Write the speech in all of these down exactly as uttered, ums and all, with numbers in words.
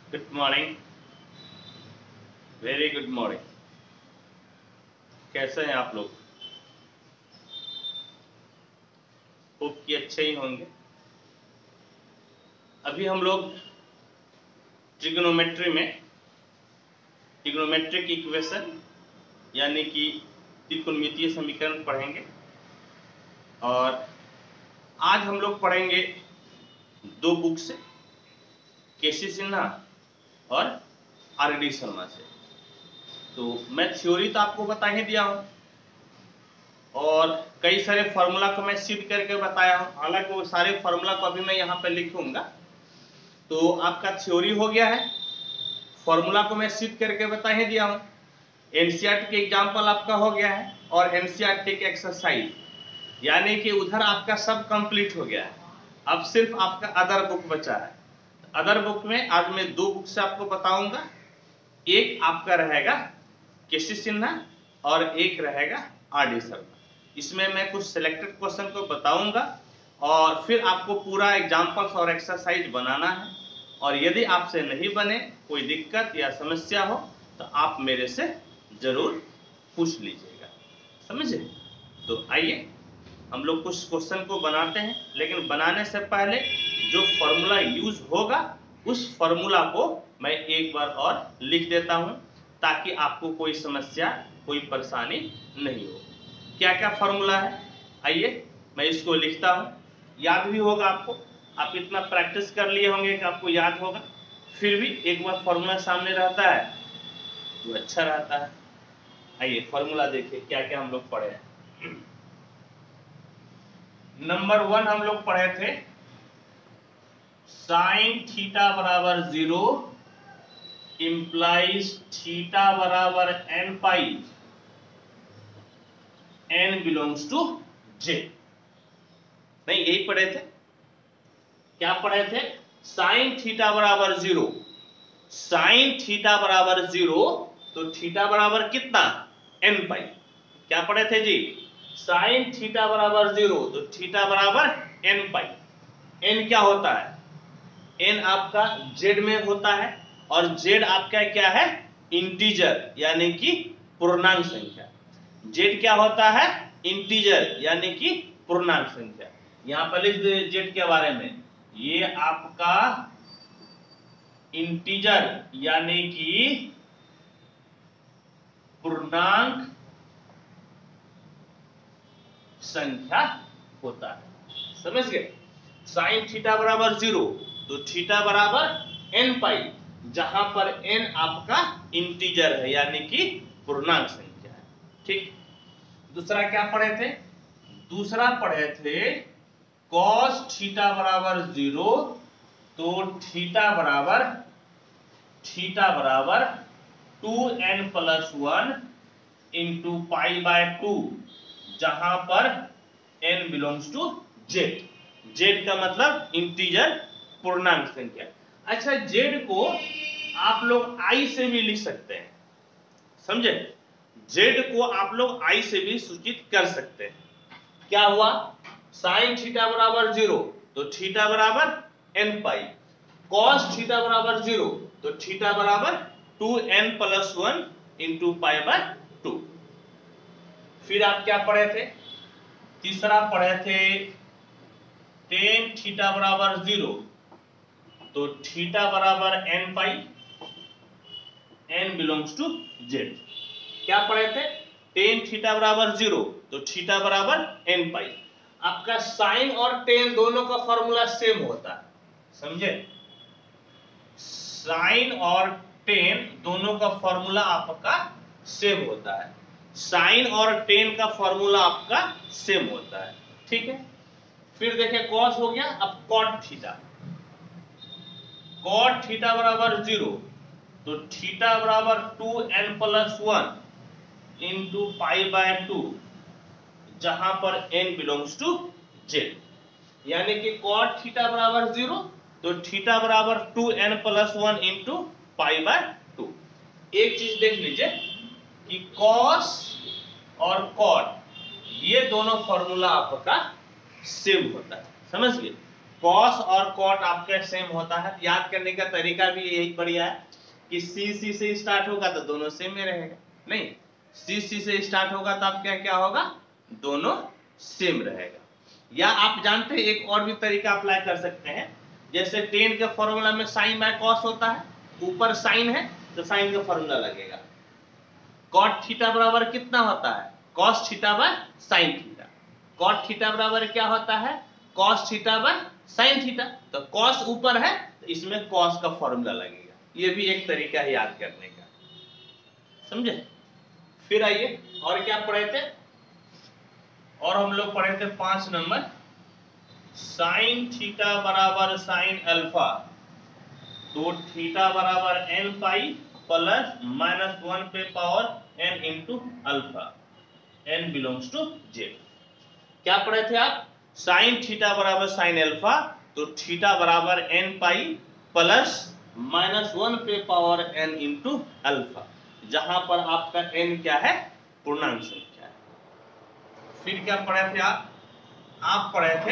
Good morning, very good morning. कैसे हैं आप लोग? होप कि अच्छे ही होंगे। अभी हम लोग ट्रिग्नोमेट्री में ट्रिग्नोमेट्रिक इक्वेशन यानी कि त्रिकोणमितीय समीकरण पढ़ेंगे और आज हम लोग पढ़ेंगे दो बुक से, केसी सिन्हा और आर डी शर्मा से। तो मैं थ्योरी तो आपको बता ही दिया हूँ और कई सारे फार्मूला को मैं सीध करके बताया हूँ। हालांकि वो सारे फार्मूला को अभी मैं यहाँ पे लिखूंगा। तो आपका थ्योरी हो गया है, फार्मूला को मैं सीध करके बता ही दिया हूँ। एनसीईआरटी के एग्जाम्पल आपका हो गया है और एनसीईआरटी के एक्सरसाइज, यानी कि उधर आपका सब कंप्लीट हो गया है। अब सिर्फ आपका अदर बुक बचा है। अदर बुक में आज मैं दो बुक से आपको बताऊंगा। एक आपका रहेगा केसी सिन्हा और एक रहेगा आर डी शर्मा। इसमें मैं कुछ सिलेक्टेड क्वेश्चन को बताऊंगा और फिर आपको पूरा एग्जाम्पल्स और एक्सरसाइज बनाना है। और यदि आपसे नहीं बने, कोई दिक्कत या समस्या हो तो आप मेरे से जरूर पूछ लीजिएगा, समझे? तो आइए हम लोग कुछ क्वेश्चन को बनाते हैं, लेकिन बनाने से पहले जो फॉर्मूला यूज होगा उस फॉर्मूला को मैं एक बार और लिख देता हूं ताकि आपको कोई समस्या, कोई परेशानी नहीं हो। क्या क्या फॉर्मूला है, आइए मैं इसको लिखता हूं। याद भी होगा आपको, आप इतना प्रैक्टिस कर लिए होंगे कि आपको याद होगा। फिर भी एक बार फॉर्मूला सामने रहता है तो अच्छा रहता है। आइए फॉर्मूला देखिए क्या क्या हम लोग पढ़े हैं। नंबर वन हम लोग पढ़े थे साइन थीटा बराबर जीरो इंप्लाइज थीटा बराबर n pi, n belongs to J. नहीं, यही पढ़े थे। क्या पढ़े थे? साइन थीटा बराबर जीरो, साइन थीटा बराबर जीरो तो थीटा बराबर कितना? N pi. क्या पढ़े थे जी? साइन थीटा बराबर जीरो तो थीटा बराबर एन पाई। एन क्या होता है? एन आपका जेड में होता है और जेड आपका क्या है? इंटीजर यानी कि पूर्णांक संख्या। जेड क्या होता है? इंटीजर यानी कि पूर्णांक संख्या। यहां पर लिख दे जेड के बारे में, ये आपका इंटीजर यानी कि पूर्णांक संख्या होता है, समझ गए? साइन थीटा बराबर जीरो तो थीटा बराबर एन पाई, जहां पर एन आपका इंटीजर है यानी कि पूर्णांक संख्या है। ठीक। दूसरा क्या पढ़े थे? दूसरा पढ़े थे कॉस थीटा बराबर जीरो तो थीटा बराबर थीटा बराबर two n plus one into pi by two, जहां पर n belongs to Z. Z का मतलब इंटीजर पूर्णांक संख्या। अच्छा, जेड को आप लोग आई से भी लिख सकते हैं, समझे? जेड को आप लोग आई से भी सूचित कर सकते हैं। क्या हुआ? साइन थीटा बराबर जीरो तो थीटा बराबर एन पाई, कॉस थीटा बराबर जीरो तो थीटा बराबर two n plus one into pi by two. फिर आप क्या पढ़े थे? तीसरा पढ़े थे टेन थीटा बराबर जीरो तो थीटा बराबर n pi, n belongs to Z. क्या पढ़े थे? टेन थीटा बराबर जीरो तो थीटा बराबर एन पाई। आपका साइन और टेन दोनों का फॉर्मूला सेम होता है, समझे? साइन और टेन दोनों का फॉर्मूला आपका सेम होता है। साइन और टेन का फॉर्मूला आपका सेम होता है, ठीक है? फिर देखिए कॉस हो गया, अब कॉट थीटा। कॉट थीटा बराबर जीरो तो थीटा बराबर two n plus one into pi by two, जहां पर n बिलोंग्स टू जेड। यानी कि कॉट थीटा बराबर जीरो तो थीटा बराबर two n plus one into pi by two. एक चीज देख लीजिए कि कॉस और कॉट ये दोनों फॉर्मूला आपका सेम होता है, समझ गए? कॉस और कॉट आपका सेम होता है। याद करने का तरीका भी यही बढ़िया है कि सी सी से स्टार्ट होगा तो दोनों सेम में रहेगा, नहीं सी सी से स्टार्ट होगा तो आपका क्या होगा, दोनों सेम रहेगा। या आप जानते हैं एक और भी तरीका अप्लाई कर सकते हैं, जैसे टेन के फॉर्मूला में साइन बाय कॉस होता है, ऊपर साइन है तो साइन का फॉर्मूला लगेगा। कॉट थीटा बराबर कितना होता है, cos theta by sine theta. Cot theta बराबर क्या होता है, cos theta by sine theta. तो कॉस ऊपर है तो इसमें कॉस का फॉर्मूला लगेगा। ये भी एक तरीका है याद करने का, समझे। फिर आइए और क्या पढ़े थे, और हम लोग पढ़े थे पांच नंबर, साइन थीटा बराबर साइन अल्फा, तो थीटा बराबर n pi plus minus one पे power n into alpha, n belongs to Z. क्या पढ़े थे आप, साइन थीटा बराबर साइन अल्फा, तो थीटा बराबर n pi plus minus one पे पावर एन इंटू अल्फा, जहां पर आपका एन क्या है, पूर्णांक संख्या है। फिर क्या पढ़े थे आप, आप पढ़े थे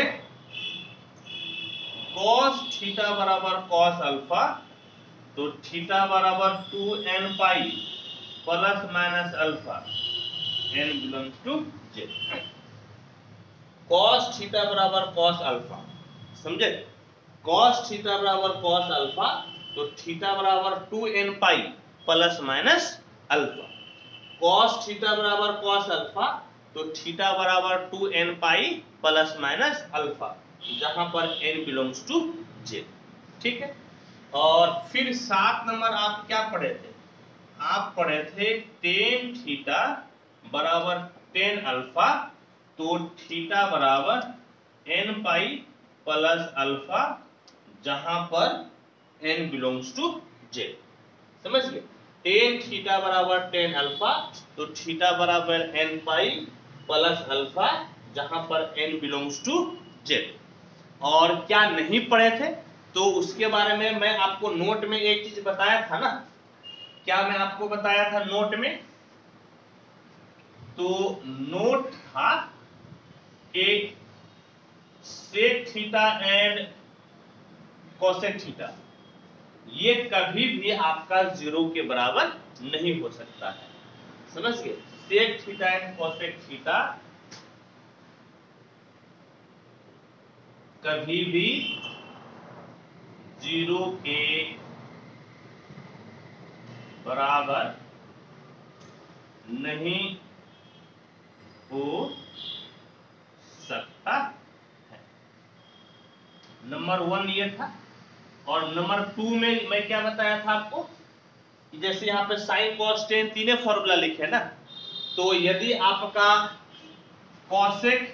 cos थीटा बराबर cos अल्फा, तो थीटा बराबर two n pi plus minus alpha, n belongs to Z. cos theta बराबर cos अल्फा, समझे, cos थीटा बराबर cos अल्फा, तो थीटा बराबर two n pi plus minus alpha. cos theta बराबर cos alpha, तो theta बराबर two n pi plus minus alpha, जहां पर n बिलोंग्स टू j, ठीक है। और फिर सात नंबर आप क्या पढ़े थे, आप पढ़े थे टेन थीटा बराबर टेन अल्फा, तो थीटा बराबर n पाई प्लस अल्फा, जहां पर n बिलोंग्स टू j, समझ गए। टेन थीटा बराबर टेन अल्फा, तो थीटा बराबर n पाई प्लस अल्फा, जहां पर n बिलोंग्स टू z। और क्या नहीं पढ़े थे, तो उसके बारे में मैं आपको नोट में एक चीज बताया था ना, क्या मैं आपको बताया था नोट में, तो नोट था कि sec theta and cosec theta ये कभी भी आपका जीरो के बराबर नहीं हो सकता है, समझ गए। Sec theta and cosec theta कभी भी जीरो के बराबर नहीं हो सकता है। नंबर वन ये था। और नंबर टू में मैं क्या बताया था आपको कि जैसे यहाँ पे साइन कॉस टेन तीनों फॉर्मूला लिखे ना, तो यदि आपका कॉसेक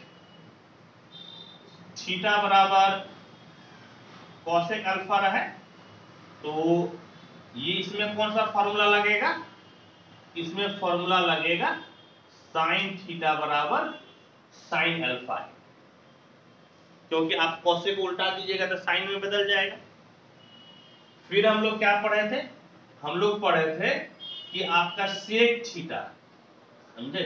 थीटा बराबर कॉसेक अल्फा रहे, तो ये इसमें कौन सा फॉर्मूला लगेगा, इसमें फॉर्मूला लगेगा साइन थीटा बराबर साइन अल्फा, क्योंकि आप कॉसेक को उल्टा दीजिएगा तो साइन में बदल जाएगा। फिर हम लोग क्या पढ़े थे, हम लोग पढ़े थे कि आपका सेक थीटा, समझे,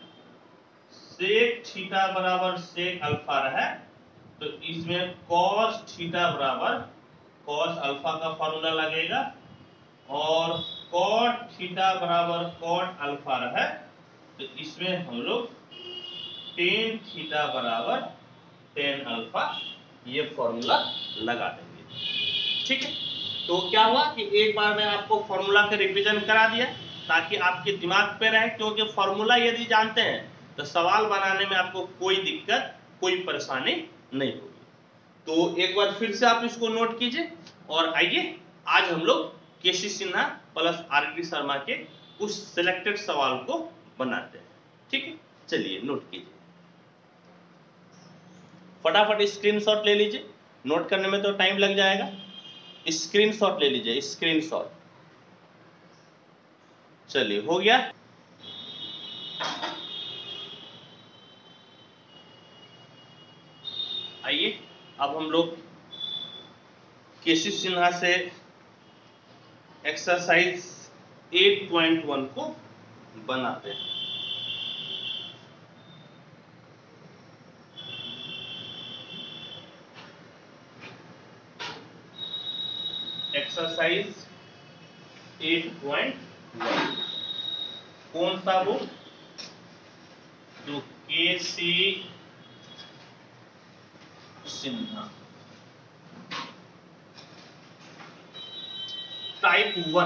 सेक थीटा बराबर सेक अल्फा रहे, तो इसमें कॉस थीटा बराबर कॉस अल्फा का फॉर्मूला लगेगा, और कॉट थीटा बराबर कॉट अल्फा रहे, तो इसमें हम लोग टेन थीटा बराबर टेन अल्फा ये फॉर्मूला लगा देंगे, ठीक है। तो क्या हुआ कि एक बार मैं आपको फॉर्मूला का रिवीजन करा दिया ताकि आपके दिमाग पे रहे, क्योंकि फॉर्मूला यदि जानते हैं तो सवाल बनाने में आपको कोई दिक्कत कोई परेशानी नहीं होगी। तो एक बार फिर से आप इसको नोट कीजिए, और आइए आज हम लोग K C Sinha plus R D Sharma के उस सिलेक्टेड सवाल को बनाते हैं, ठीक है। चलिए नोट कीजिए, फटाफट स्क्रीनशॉट ले लीजिए, नोट करने में तो टाइम लग जाएगा। स्क्रीनशॉट ले लीजिए, स्क्रीनशॉट। चलिए हो गया। आइए अब हम लोग केसी सिन्हा से एक्सरसाइज एट पॉइंट वन को बनाते हैं। एक्सरसाइज एट पॉइंट वन, कौन सा बुक? तो के सी सिन्हा, टाइप वन।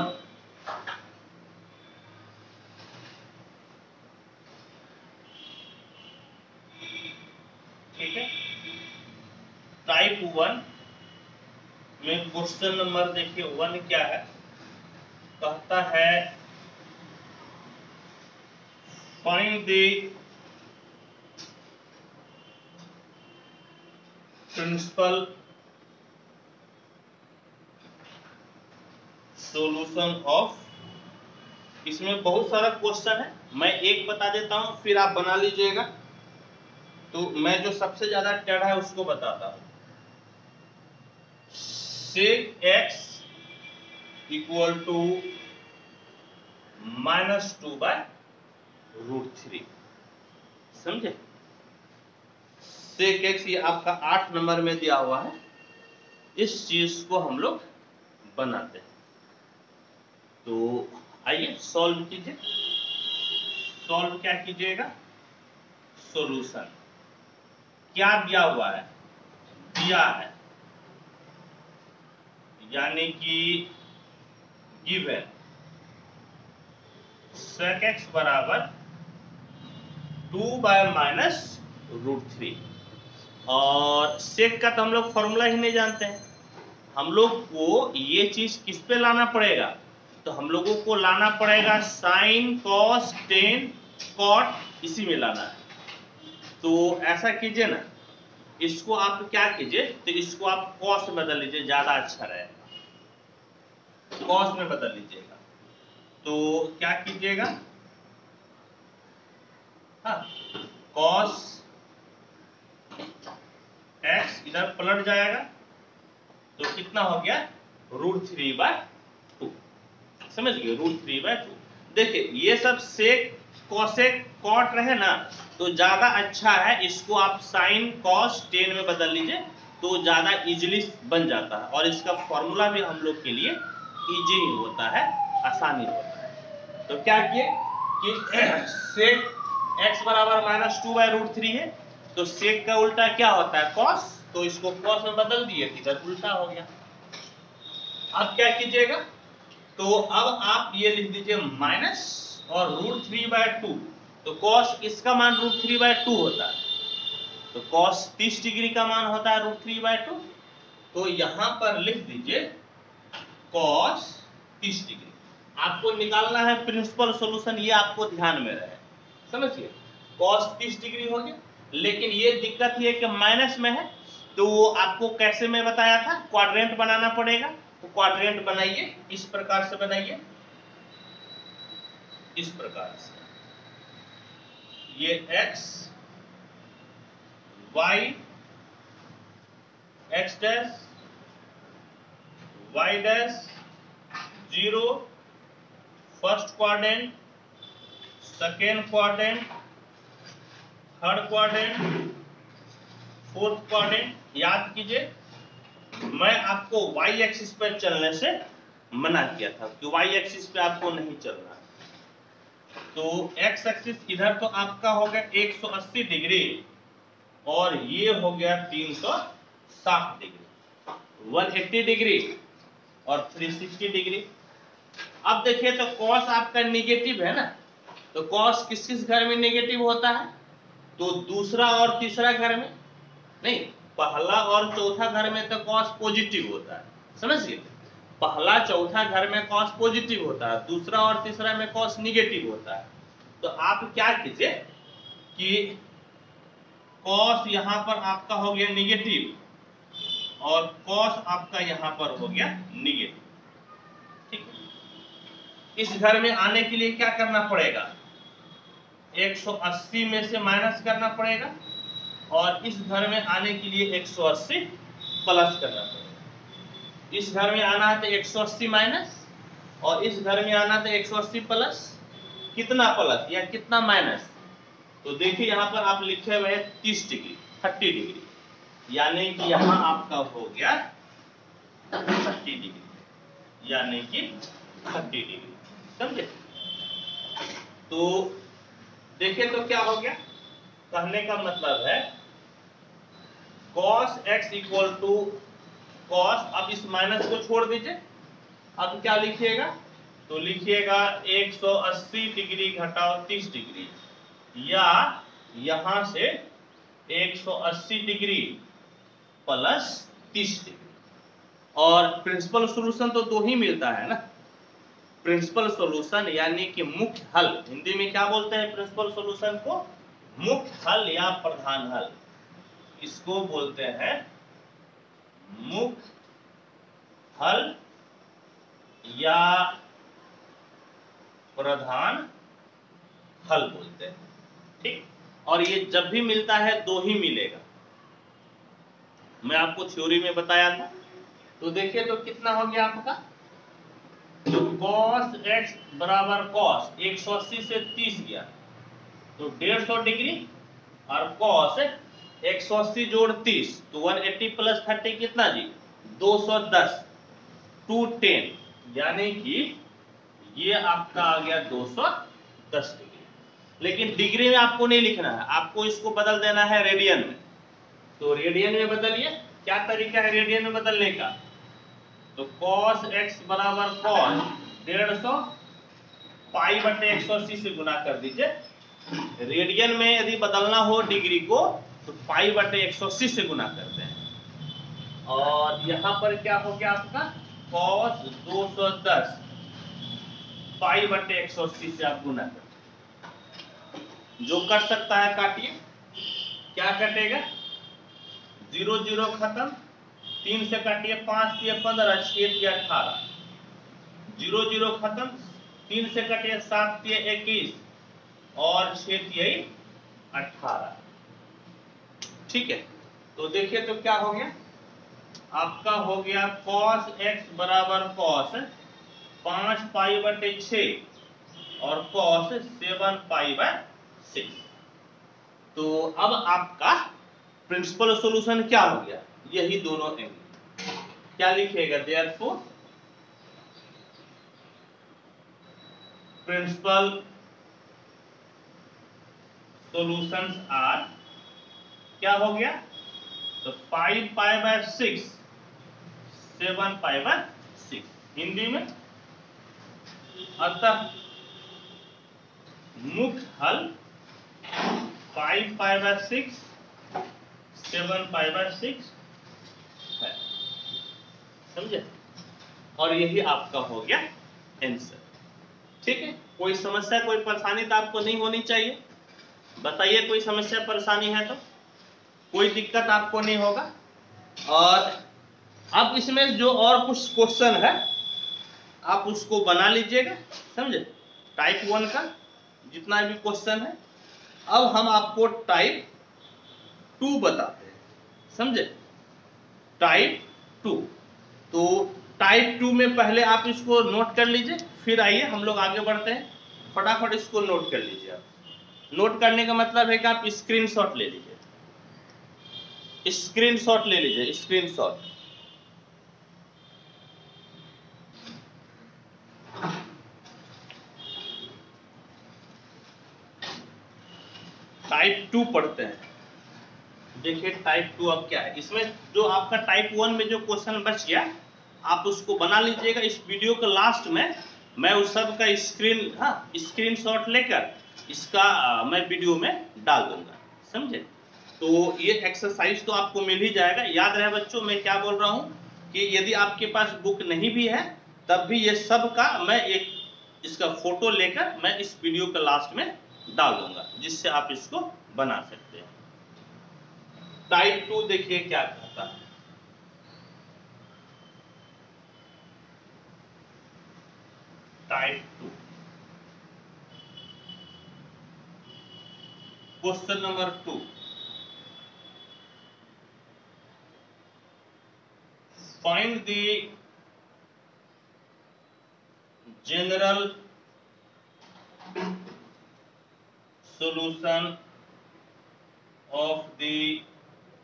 ठीक है, टाइप वन में क्वेश्चन नंबर देखिए वन क्या है, कहता है find the principal solution of. इसमें बहुत सारा क्वेश्चन है, मैं एक बता देता हूं फिर आप बना लीजिएगा। तो मैं जो सबसे ज्यादा टेढ़ा है उसको बताता हूं। Sec x equal to minus two by root three, समझे? सेक एक्स ये आपका आठ नंबर में दिया हुआ है, इस चीज को हम लोग बनाते हैं। तो आइए सॉल्व कीजिए। सॉल्व क्या कीजिएगा? सॉल्यूशन क्या दिया हुआ है? दिया है, यानी कि गिवन सेक एक्स बराबर two by minus root three. और सेक का तो हम लोग फॉर्मूला ही नहीं जानते हैं, हम लोग को ये चीज किस पे लाना पड़ेगा? तो हम लोगों को लाना पड़ेगा साइन कॉस टेन कॉट, इसी में लाना है। तो ऐसा कीजिए ना, इसको आप क्या कीजिए, तो इसको आप कॉस में बदल लीजिए, ज्यादा अच्छा रहेगा। कॉस में बदल लीजिएगा। तो क्या कीजिएगा? हाँ, कॉस एक्स इधर पलट जाएगा, तो कितना हो गया? रूट थ्री बाय टू, समझ गए? Root three by two. देखिए ये सब सेक कॉसेक कॉट रहे ना, तो ज्यादा अच्छा है इसको आप साइन कॉस टेन में बदल लीजिए, तो ज्यादा इजीली बन जाता है। और इसका फॉर्मूला भी हम लोग के लिए इजी होता है, आसानी होता है। तो क्या किए कि सेक एक्स बराबर minus two by root three है, तो सेक का उल्टा क्या होता है? कॉस। तो इसको कॉस में बदल दिए, इधर उल्टा हो गया। अब क्या कीजिएगा? तो अब आप ये लिख दीजिए माइनस और रूट थ्री बाय टू। तो कॉस इसका मान रूट थ्री बाय टू होता है, तो कॉस तीस डिग्री का मान होता है रूट थ्री बाय टू। तो यहां पर लिख दीजिए कॉस तीस डिग्री। आपको निकालना है प्रिंसिपल सॉल्यूशन, ये आपको ध्यान में रहे, समझिए। कॉस तीस डिग्री हो गया, लेकिन ये दिक्कत ये कि माइनस में है, तो आपको कैसे मैं बताया था, क्वाड्रेंट बनाना पड़ेगा। तो क्वाड्रेंट बनाइए, इस प्रकार से बनाइए, इस प्रकार से। ये x y x dash y dash zero, first quadrant, second quadrant, third quadrant, fourth quadrant. याद कीजिए मैं आपको y एक्सिस पर चलने से मना किया था कि y एक्सिस पे आपको नहीं चलना। तो x एक्सिस इधर तो आपका हो गया एक सौ अस्सी डिग्री, और ये हो गया तीन सौ साठ डिग्री, एक सौ अस्सी डिग्री और तीन सौ साठ डिग्री। अब देखिए तो cos आपका निगेटिव है ना, तो cos किस किस घर में निगेटिव होता है? तो दूसरा और तीसरा घर में नहीं, पहला और चौथा घर में तो cos पॉजिटिव होता है, समझिए। पहला चौथा घर में cos पॉजिटिव होता है, दूसरा और तीसरा में cos निगेटिव होता है। तो आप क्या कीजिए कि cos यहां पर आपका हो गया निगेटिव और cos आपका यहां पर हो गया निगेटिव, ठीक है। इस घर में आने के लिए क्या करना पड़ेगा? एक सौ अस्सी में से माइनस करना पड़ेगा, और इस घर में आने के लिए एक सौ अस्सी प्लस करना पड़ेगा। इस घर में आना है तो एक सौ अस्सी माइनस, और इस घर में आना तो एक सौ अस्सी प्लस। कितना प्लस या कितना माइनस? तो देखिए यहां पर आप लिखे हुए हैं तीस डिग्री, तीस डिग्री, यानी कि यहां आपका हो गया तीस डिग्री। यानी कि तीस डिग्री। समझे? तो देखिए तो क्या हो गया, कहने का मतलब है cos x equal to cos, अब इस माइनस को छोड़ दीजिए, अब क्या लिखिएगा, तो लिखिएगा एक सौ अस्सी डिग्री घटाओ तीस डिग्री, या यहां से एक सौ अस्सी डिग्री प्लस तीस डिग्री। और प्रिंसिपल सॉल्यूशन तो दो ही मिलता है ना, प्रिंसिपल सॉल्यूशन यानी कि मुख्य हल, हिंदी में क्या बोलते हैं प्रिंसिपल सॉल्यूशन को, मुख्य हल या प्रधान हल, इसको बोलते हैं मुख्य हल या प्रधान हल बोलते हैं। ठीक, और ये जब भी मिलता है दो ही मिलेगा, मैं आपको थ्योरी में बताया था। तो देखिए तो कितना हो गया आपका, तो cos x बराबर cos एक सौ अस्सी से तीस गया तो डेढ़ सौ डिग्री, और cos एक सौ अस्सी जोड़ तीस तो एक सौ अस्सी प्लस तीस कितना जी, दो सौ दस, टू टेन, यानी कि ये आपका आ गया दो सौ दस डिग्री। लेकिन डिग्री में आपको नहीं लिखना है, आपको इसको बदल देना है रेडियन में। तो रेडियन में बदलिए, क्या तरीका है रेडियन में बदलने का, तो cos x बराबर cos डेढ़ सौ पाई बटे एक सौ अस्सी से गुना कर दीजिए। रेडियन में यदि बदलना हो डिग्री को तो पाई बटे एक सौ अस्सी से गुना करते हैं। और यहां पर क्या हो गया आपका cos दो सौ दस पाई बटे एक सौ अस्सी से आप गुना करते हैं। जो कट सकता है काटिए, क्या कटेगा, जीरो जीरो खत्म, तीन से काटिए, पांच दिए पंद्रह, छह दिए अठारह, जीरो जीरो खत्म, तीन से काटिए, सात दिए इक्कीस, और छह दिए अठारह। ठीक है, तो देखिए तो क्या हो गया, आपका हो गया cos x बराबर cos पांच पाई बटे छह और cos seven pi by six. तो अब आपका प्रिंसिपल सॉल्यूशन क्या हो गया, यही दोनों एंगल। क्या लिखिएगा, देयरफॉर प्रिंसिपल सॉल्यूशंस आर, क्या हो गया, तो five pi by six, seven pi by six Hindi में। अतः मुख्य हल five pi by six, seven pi by six है। समझे? और यही आपका हो गया आंसर। ठीक है, कोई समस्या कोई परेशानी तो आपको नहीं होनी चाहिए, बताइए कोई समस्या परेशानी है तो, कोई दिक्कत आपको नहीं होगा। और अब इसमें जो और कुछ क्वेश्चन है आप उसको बना लीजिएगा, समझे, टाइप वन का जितना भी क्वेश्चन है। अब हम आपको टाइप टू बताते हैं, समझे, टाइप टू। तो टाइप टू में पहले आप इसको नोट कर लीजिए, फिर आइए हम लोग आगे बढ़ते हैं। फटाफट इसको नोट कर लीजिए। आप नोट करने का मतलब है कि आप स्क्रीनशॉट ले लीजिए, स्क्रीनशॉट ले लीजिए, स्क्रीनशॉट। टाइप टू पढ़ते हैं। देखिए टाइप टू अब क्या है, इसमें जो आपका टाइप वन में जो क्वेश्चन बच गया आप उसको बना लीजिएगा। इस वीडियो के लास्ट में मैं उस सब का स्क्रीन हाँ स्क्रीनशॉट लेकर इसका आ, मैं वीडियो में डाल दूंगा, समझे। तो ये एक्सरसाइज तो आपको मिल ही जाएगा। याद रहे बच्चों मैं क्या बोल रहा हूँ कि यदि आपके पास बुक नहीं भी है तब भी ये सब का मैं एक इसका फोटो लेकर मैं इस वीडियो के लास्ट में डाल दूंगा, जिससे आप इसको बना सकते हैं। टाइप टू देखिए क्या कहता है। Type two question number two, find the general solution of the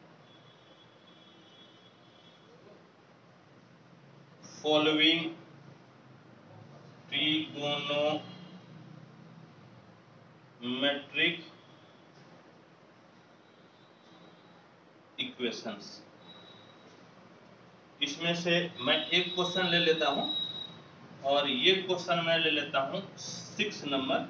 following trigonometric equations. इसमें से मैं एक क्वेश्चन ले लेता हूं और ये क्वेश्चन मैं ले लेता हूं six number.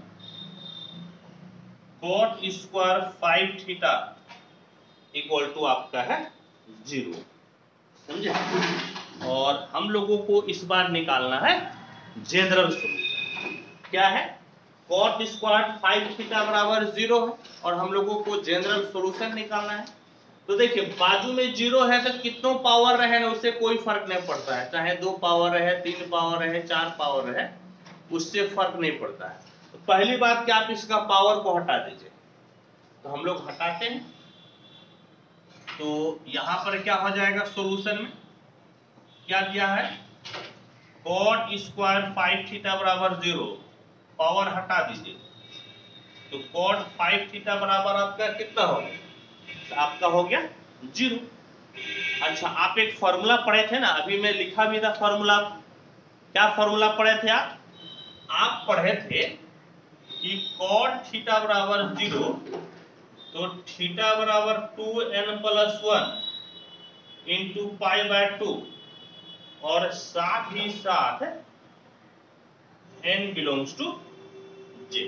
Cot square five theta equal to आपका है जीरो, समझे। और हम लोगों को इस बार निकालना है जनरल सॉल्यूशन। क्या है? कॉट स्क्वायर फाइव थीटा बराबर जीरो है और हम लोगों को जनरल सॉल्यूशन निकालना है। तो देखिए बाजू में जीरो है तो कितनों पावर रहे ना उससे कोई फर्क नहीं पड़ता है, चाहे दो पावर रहे, तीन पावर रहे, चार पावर रहे, उससे फर्क नहीं पड़ता है। तो पहली बात कि आप इसका पावर को हटा दीजिए, तो हम लोग हटाते हैं। तो यहां पर क्या हो जाएगा सॉल्यूशन में, क्या दिया है? कॉट स्क्वायर फाइव थीटा बराबर जीरो, पावर हटा दीजिए तो कॉट फाइव थीटा बराबर आपका कितना हो गया? तो आपका हो गया जीरो। अच्छा, आप एक फॉर्मूला पढ़े थे ना, अभी मैं लिखा भी था फॉर्मूला। क्या फॉर्मूला पढ़े थे आप? आप पढ़े थे कि कॉट थीटा बराबर जीरो तो थीटा बराबर two n plus one into pi by two और साथ ही साथ n बिलोंग्स टू j।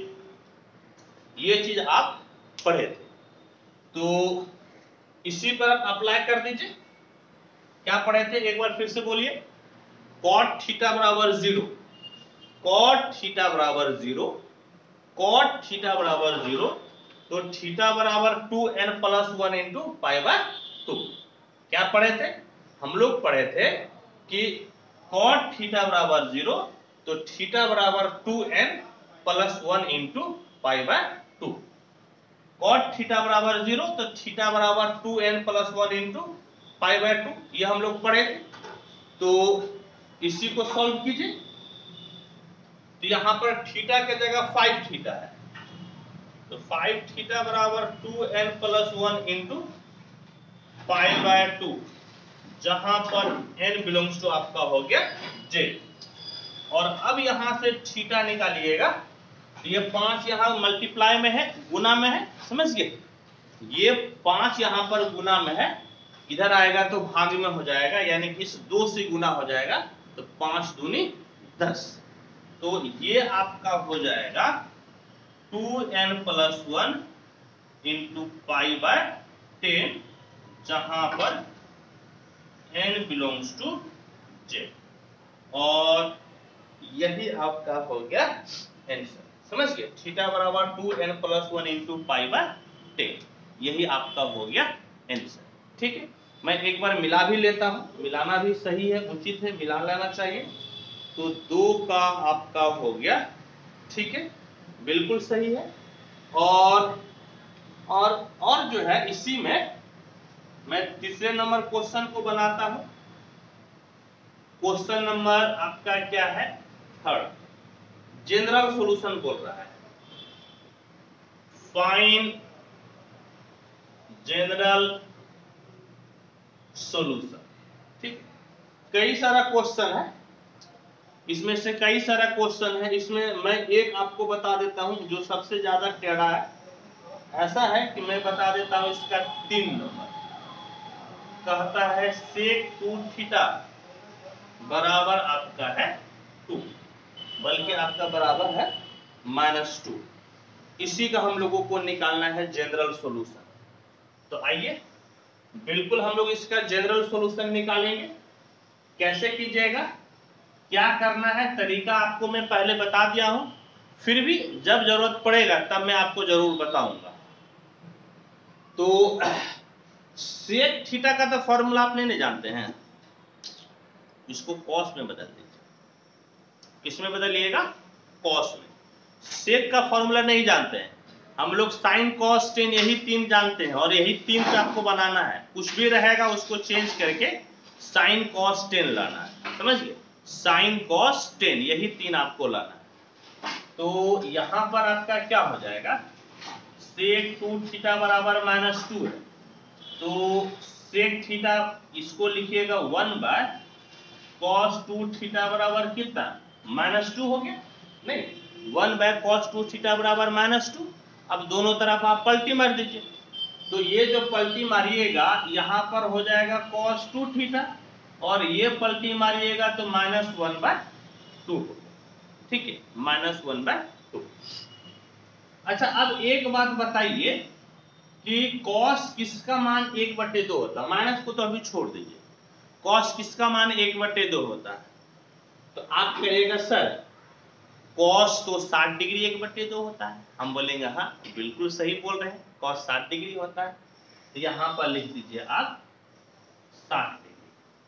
ये चीज आप पढ़े थे, तो इसी पर आप अप्लाई कर दीजिए। क्या पढ़े थे एक बार फिर से बोलिए। कॉट थीटा बराबर जीरो, कॉट थीटा बराबर जीरो, कॉट थीटा बराबर जीरो तो थीटा बराबर two n plus one into pi by two. क्या पढ़े थे? हम लोग पढ़े थे कि कॉट थीटा बराबर जीरो तो थीटा बराबर two n plus one into pi by two. Cot theta बराबर जीरो तो थीटा बराबर two n plus one into pi by two, ये हम लोग पढ़े थे। तो इसी को सॉल्व कीजिए। तो यहां पर थीटा के जगह फाइव थीटा है तो फाइव थीटा बराबर two n plus one into pi by two, जहां पर n बिलोंग्स टू आपका हो गया j। और अब यहां से थीटा निकालिएगा तो ये पांच यहां मल्टीप्लाई में है, गुना में है, समझिए। ये पांच यहां पर गुना में है, इधर आएगा तो भाग में हो जाएगा, यानी कि इस दो से गुना हो जाएगा तो पांच दूनी दस। तो ये आपका हो जाएगा two n plus one into pi by ten, जहां पर n बिलोंग्स टू j। और यही आपका हो गया आंसर, समझ गए। थीटा बराबर two n plus one into pi by ten, यही आपका हो गया आंसर। ठीक है, मैं एक बार मिला भी लेता हूं, मिलाना भी सही है, उचित है, मिला लेना चाहिए। तो दो का आपका हो गया, ठीक है, बिल्कुल सही है। और और और जो है इसी में मैं तीसरे नंबर क्वेश्चन को बनाता हूं। क्वेश्चन नंबर आपका क्या है? थर्ड, जनरल सॉल्यूशन बोल रहा है। Find general solution. ठीक, कई सारा क्वेश्चन है, इसमें से कई सारा क्वेश्चन है। इसमें मैं एक आपको बता देता हूं जो सबसे ज्यादा टेढ़ा है। ऐसा है कि मैं बता देता हूं इसका तीन नंबर। कहता है सेक टू थीटा बराबर आपका है टू, बल्कि आपका बराबर है माइनस टू। इसी का हम लोगों को निकालना है जनरल सॉल्यूशन। तो आइए बिल्कुल हम लोग इसका जनरल सॉल्यूशन निकालेंगे। कैसे कीजिएगा, क्या करना है, तरीका आपको मैं पहले बता दिया हूं, फिर भी जब जरूरत पड़ेगा तब मैं आपको जरूर बताऊंगा। तो सेक थीटा का तो फॉर्मूला आप नहीं, नहीं जानते हैं, इसको कॉस में बदल दीजिए। किसमें बदलिएगा? कॉस में। सेक का फॉर्मूला नहीं जानते हैं हम लोग, साइन कॉस टेन यही तीन जानते हैं, और यही तीन पे आपको बनाना है। कुछ भी रहेगा उसको चेंज करके साइन कॉस टेन लाना है, समझिए। साइन कॉस टेन यही तीन आपको लाना है। तो यहां पर आपका क्या हो जाएगा, सेक टू थीटा बराबर माइनस टू है तो सेक थीटा इसको लिखिएगा one by cos two theta बराबर कितना, माइनस टू हो गया, नहीं one by cos two theta बराबर माइनस टू। अब दोनों तरफ आप पलटी मार दीजिए, तो ये जो पलटी मारिएगा यहाँ पर हो जाएगा कॉस टू थीटा, और ये पलटी मारिएगा तो माइनस वन बाय टू, ठीक है, माइनस वन बाय टू। अच्छा अब एक बात बताइए कि कॉस किसका मान एक बटे दो होता है? माइनस को तो अभी छोड़ दीजिए, कॉस किसका मान एक बटे दो होता है? तो आप कहिएगा सर कॉस तो साठ डिग्री एक बटे दो होता है। हम बोलेंगे हाँ बिल्कुल सही बोल रहे हैं, कॉस साठ डिग्री होता है। तो यहां पर लिख दीजिए आप साठ डिग्री,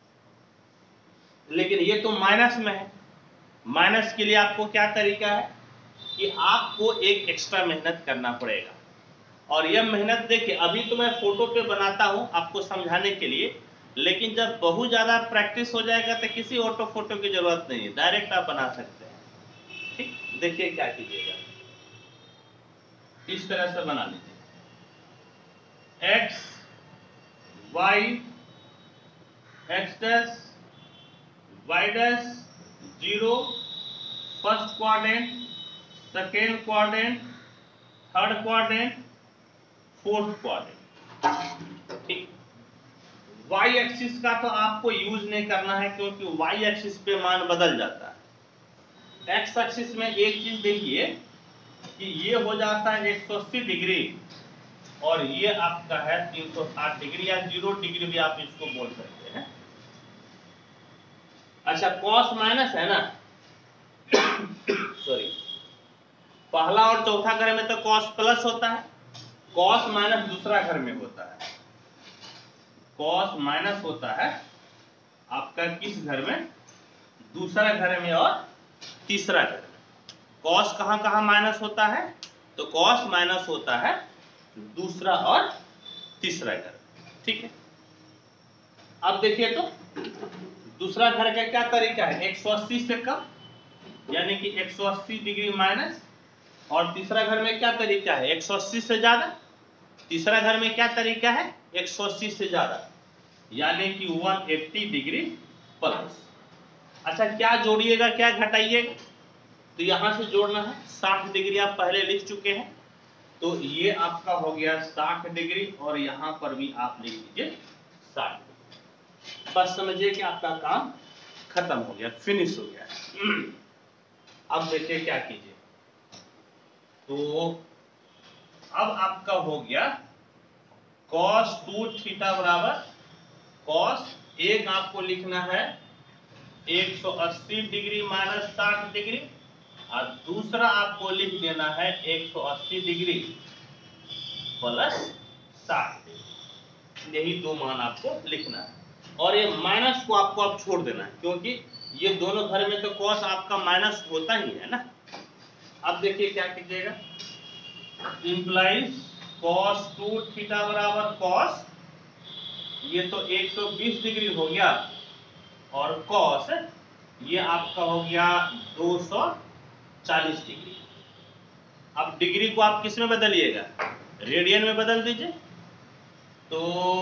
लेकिन ये तो माइनस में है। माइनस के लिए आपको क्या तरीका है कि आपको एक एक्स्ट्रा मेहनत करना पड़ेगा, और यह मेहनत देखिए अभी तो मैं फोटो पे बनाता हूं आपको समझाने के लिए, लेकिन जब बहुत ज्यादा प्रैक्टिस हो जाएगा तो किसी ऑटो फोटो की जरूरत नहीं है, डायरेक्ट आप बना सकते हैं। ठीक, देखिए क्या कीजिएगा, इस तरह से बना लीजिए, x y x dash y dash zero, first quadrant, second quadrant, third quadrant, fourth quadrant. ठीक, y एक्सिस का तो आपको यूज नहीं करना है क्योंकि y एक्सिस पे मान बदल जाता है। x एक्सिस में एक चीज देखिए कि ये हो जाता है एक सौ अस्सी डिग्री, और ये आपका है तीन सौ साठ डिग्री या जीरो डिग्री भी आप इसको बोल सकते हैं। अच्छा कॉस माइनस है ना, सॉरी, पहला और चौथा घर में तो कॉस प्लस होता है, कॉस माइनस दूसरा घर में होता है। कॉस माइनस होता है आपका किस घर में? दूसरा घर में और तीसरा घर में। कॉस कहां कहां माइनस होता है? तो कॉस माइनस होता है दूसरा और तीसरा घर, ठीक है। अब देखिए तो दूसरा घर का क्या तरीका है, एक सौ अस्सी से कम यानी कि एक सौ अस्सी डिग्री माइनस, और तीसरा घर में क्या तरीका है, एक सौ अस्सी से ज्यादा। तीसरा घर में क्या तरीका है, एक सौ अस्सी से ज्यादा यानी कि एक सौ अस्सी डिग्री प्लस। अच्छा क्या जोड़िएगा क्या घटाइएगा, तो यहां से जोड़ना है, साठ डिग्री आप पहले लिख चुके हैं, तो ये आपका हो गया साठ डिग्री, और यहां पर भी आप लिख दीजिए साठ डिग्री। बस समझिए कि आपका काम खत्म हो गया, फिनिश हो गया। अब देखिए क्या कीजिए, तो अब आपका हो गया cos टू थीटा बराबर cos, एक आपको लिखना है एक सौ अस्सी डिग्री माइनस साठ डिग्री, और दूसरा आपको लिख देना है एक सौ अस्सी डिग्री प्लस साठ डिग्री। यही दो मान आपको लिखना है, और ये माइनस को आपको अब छोड़ देना है क्योंकि ये दोनों घर में तो cos आपका माइनस होता ही है ना। अब देखिए क्या कीजिएगा, इंप्लाइज cos टू थीटा बराबर cos, ये तो एक सौ बीस डिग्री हो गया, और cos ये आपका हो गया दो सौ चालीस डिग्री। अब डिग्री को आप किस में बदलिएगा, रेडियन में बदल दीजिए, तो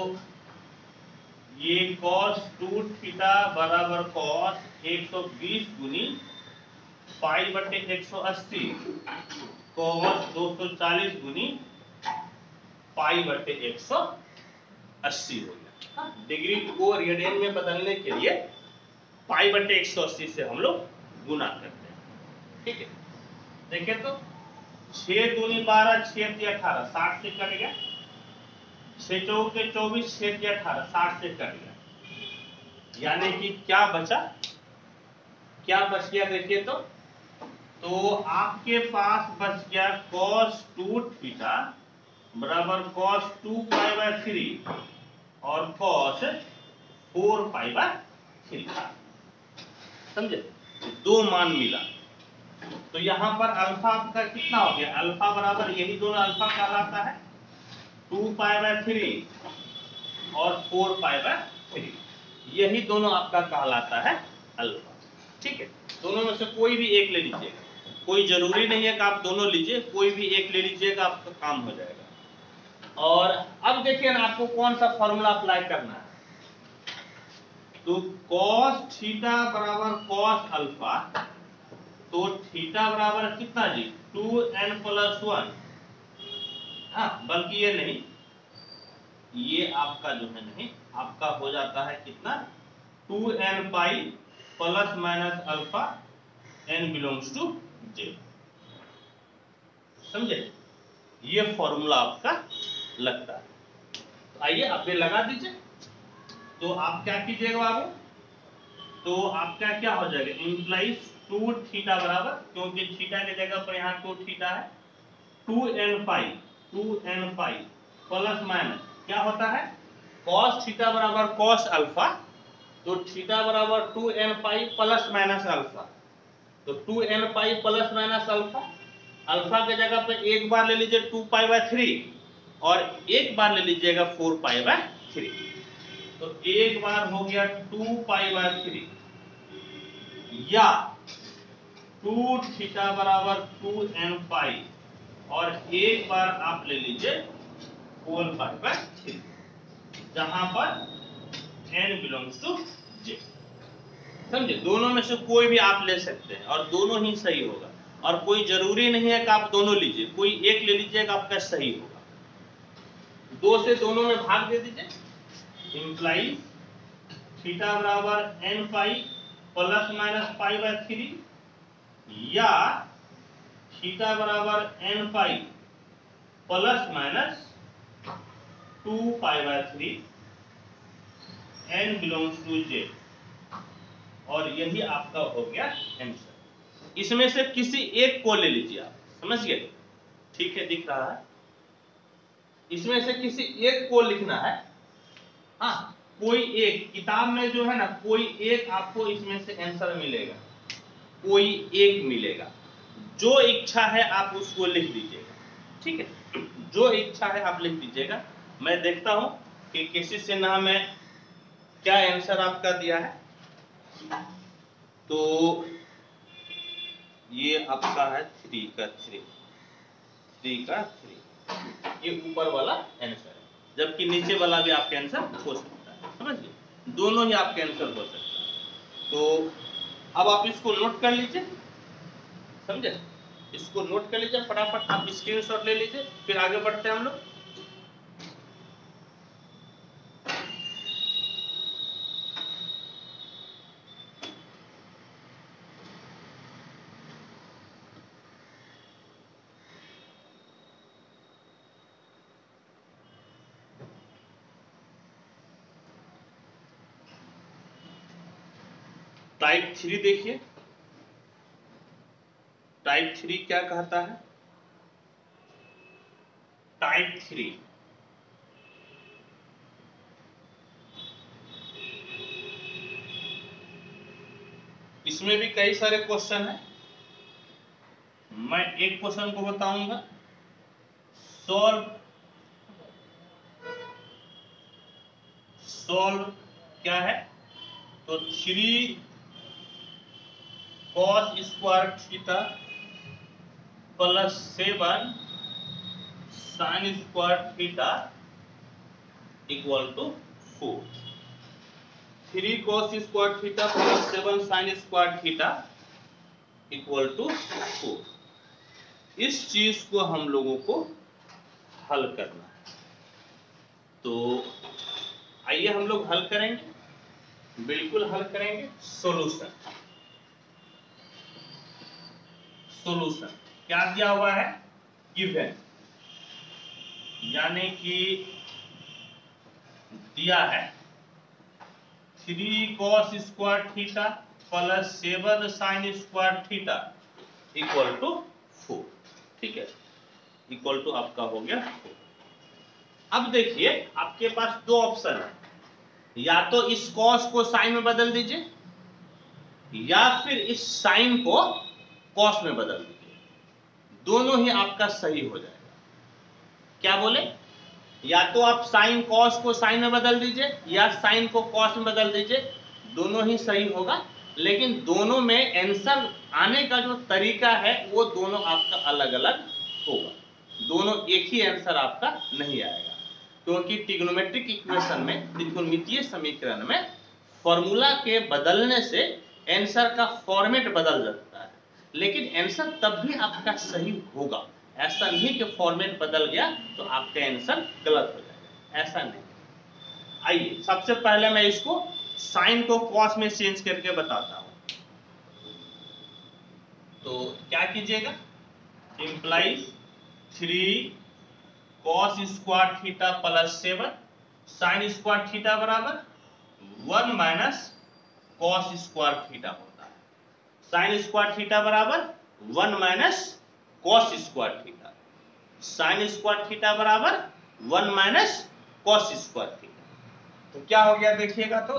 ये cos टू थीटा बराबर cos एक सौ बीस गुनी पाई बटे एक सौ अस्सी cos दो सौ चालीस गुनी पाई बटे एक सौ अस्सी हो गया। डिग्री को रेडियन में बदलने के लिए पाई बटे एक सौ अस्सी से हम लोग गुना करते हैं, ठीक है। देखिए तो छह दूनी बारह, छह से अठारह, साठ से कट गया, छह चौके चौबीस, छह से अठारह, साठ से कट गया, यानी कि क्या बचा, क्या बच गया देखिए तो तो आपके पास बच गया cos टू थीटा बराबर cos two pi by three और cos four pi by three, समझे, दो मान मिला। तो यहां पर अल्फा आपका कितना हो गया, अल्फा बराबर यही दोनों अल्फा कहलाता है टू पाई बाय थ्री और फोर पाई बाय थ्री, यही दोनों आपका कहलाता है अल्फा, ठीक है। दोनों में से कोई भी एक ले लीजिएगा, कोई जरूरी नहीं है कि आप दोनों लीजिए, कोई भी एक ले लीजिएगा आपका काम हो जाएगा। और अब देखिए ना आपको कौन सा फॉर्मूला अप्लाई करना है, तो cos थीटा बराबर cos अल्फा तो थीटा बराबर कितना जी, टू एन प्लस वन। हाँ, बल्कि ये नहीं, ये आपका जो है नहीं, आपका हो जाता है कितना, two n pi plus minus alpha n belongs to Z. समझे, ये फॉर्मूला आपका लगता है। तो आइए आप ये लगा दीजिए। तो आप क्या कीजिएगा बाबू, तो आपका क्या हो जाएगा, इंप्लाइज टू थीटा बराबर, क्योंकि थीटा की जगह पर यहाँ टू थीटा है, two n pi, two n pi plus minus क्या होता है, कॉस थीटा बराबर कॉस अल्फा, तो थीटा बराबर two n pi plus minus alpha, तो two n pi plus minus alpha, alpha के जगह पे एक बार ले लीजिए टू पाई बाय थ्री और एक बार ले लीजिएगा फोर पाई बाय थ्री। तो एक बार हो गया टू पाई बाय थ्री, या टू थीटा बराबर टू एन पाई और एक बार आप ले लीजिए फोर पाई बाय थ्री, जहां पर एन बिलोंग्स टू जे। समझे, दोनों में से कोई भी आप ले सकते हैं और दोनों ही सही होगा, और कोई जरूरी नहीं है कि आप दोनों लीजिए, कोई एक ले लीजिएगा आपका सही होगा। दो से दोनों में भाग दे दीजिए, इंप्लाई थीटा बराबर n pi plus minus pi by three, या थीटा बराबर n pi plus minus two pi by three, n belongs to Z, और यही आपका हो गया आंसर। इसमें से किसी एक को ले लीजिए आप, समझ गए, ठीक है, दिख रहा है, इसमें से किसी एक को लिखना है। हाँ, कोई एक, किताब में जो है ना, कोई एक आपको इसमें से आंसर मिलेगा, कोई एक मिलेगा, जो इच्छा है आप उसको लिख दीजिएगा, ठीक है, जो इच्छा है आप लिख दीजिएगा। मैं देखता हूं कि किसी से ना मैं क्या आंसर आपका दिया है। तो ये आपका है थ्री का थ्री, थ्री का थ्री, ये ऊपर वाला आंसर है, जबकि नीचे वाला भी आपका आंसर हो सकता है, समझिए, दोनों ही आपके आंसर हो सकता है। तो अब आप इसको नोट कर लीजिए, समझे, इसको नोट कर लीजिए, फटाफट आप स्क्रीनशॉट ले लीजिए, फिर आगे बढ़ते हैं हम लोग। टाइप थ्री देखिए, टाइप थ्री क्या कहता है, टाइप थ्री इसमें भी कई सारे क्वेश्चन है, मैं एक क्वेश्चन को बताऊंगा, सॉल्व सॉल्व क्या है, तो three cos square theta plus seven sin square theta equal to four. Three cos square theta plus seven sin square theta equal to four. इस चीज को हम लोगों को हल करना है, तो आइए हम लोग हल करेंगे, बिल्कुल हल करेंगे। सॉल्यूशन, सॉल्यूशन क्या दिया हुआ है, गिवन, यानी कि दिया है three cos square theta plus seven sin square theta equal to four, ठीक है, इक्वल टू आपका हो गया फोर। अब देखिए आपके पास दो ऑप्शन है, या तो इस कॉस को साइन में बदल दीजिए, या फिर इस साइन को कॉस में बदल दीजिए, दोनों ही आपका सही हो जाएगा। क्या बोले, या तो आप साइन कॉस को साइन में बदल दीजिए या साइन को कॉस में बदल दीजिए, दोनों ही सही होगा, लेकिन दोनों में आंसर आने का जो तरीका है वो दोनों आपका अलग अलग होगा, दोनों एक ही आंसर आपका नहीं आएगा, क्योंकि ट्रिग्नोमेट्रिक इक्वेशन में, त्रिकोणमितीय समीकरण में फॉर्मूला के बदलने से आंसर का फॉर्मेट बदल जाता है। लेकिन आंसर तब भी आपका सही होगा। ऐसा नहीं कि फॉर्मेट बदल गया तो आपका आंसर गलत हो जाएगा, ऐसा नहीं। आइए सबसे पहले मैं इसको साइन को कॉस में चेंज करके बताता हूं। तो क्या कीजिएगा, implies three cos square theta plus seven sin square theta बराबर one minus cos square theta होता है। साइन स्क्वायर थीटा बराबर one minus cos square theta, sin square theta बराबर one minus cos square theta. तो क्या हो गया देखिएगा, तो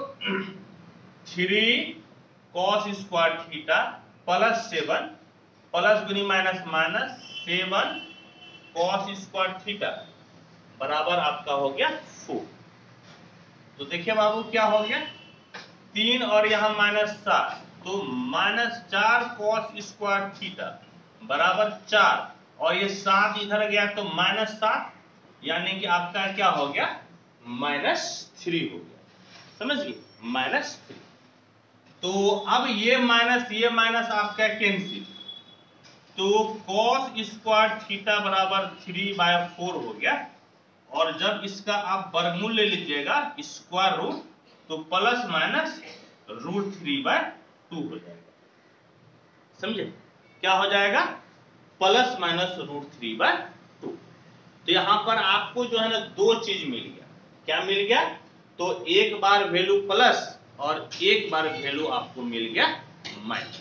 three cos square theta plus seven plus गुनी minus minus seven cos square theta बराबर आपका हो गया फोर। तो देखिए बाबू क्या हो गया, तीन और यहां माइनस सात, तो माइनस चार कॉस स्क्वायर थीटा बराबर चार, और ये सात इधर गया तो माइनस सात, यानी कि आपका क्या हो गया, माइनस थ्री हो गया। समझ गए, माइनस थ्री। तो अब ये माइनस ये माइनस आपका कैंसिल, तो कॉस स्क्वायर थीटा बराबर थ्री बाय फोर हो गया, और जब इसका आप वर्गमूल ले लीजिएगा स्क्वायर रूट, तो plus minus root three by two हो जाएगा। समझे, क्या हो जाएगा, plus minus root three by two. तो यहां पर आपको जो है ना दो चीज मिल गया। क्या मिल गया, तो एक बार वैल्यू प्लस और एक बार वैल्यू आपको मिल गया माइनस।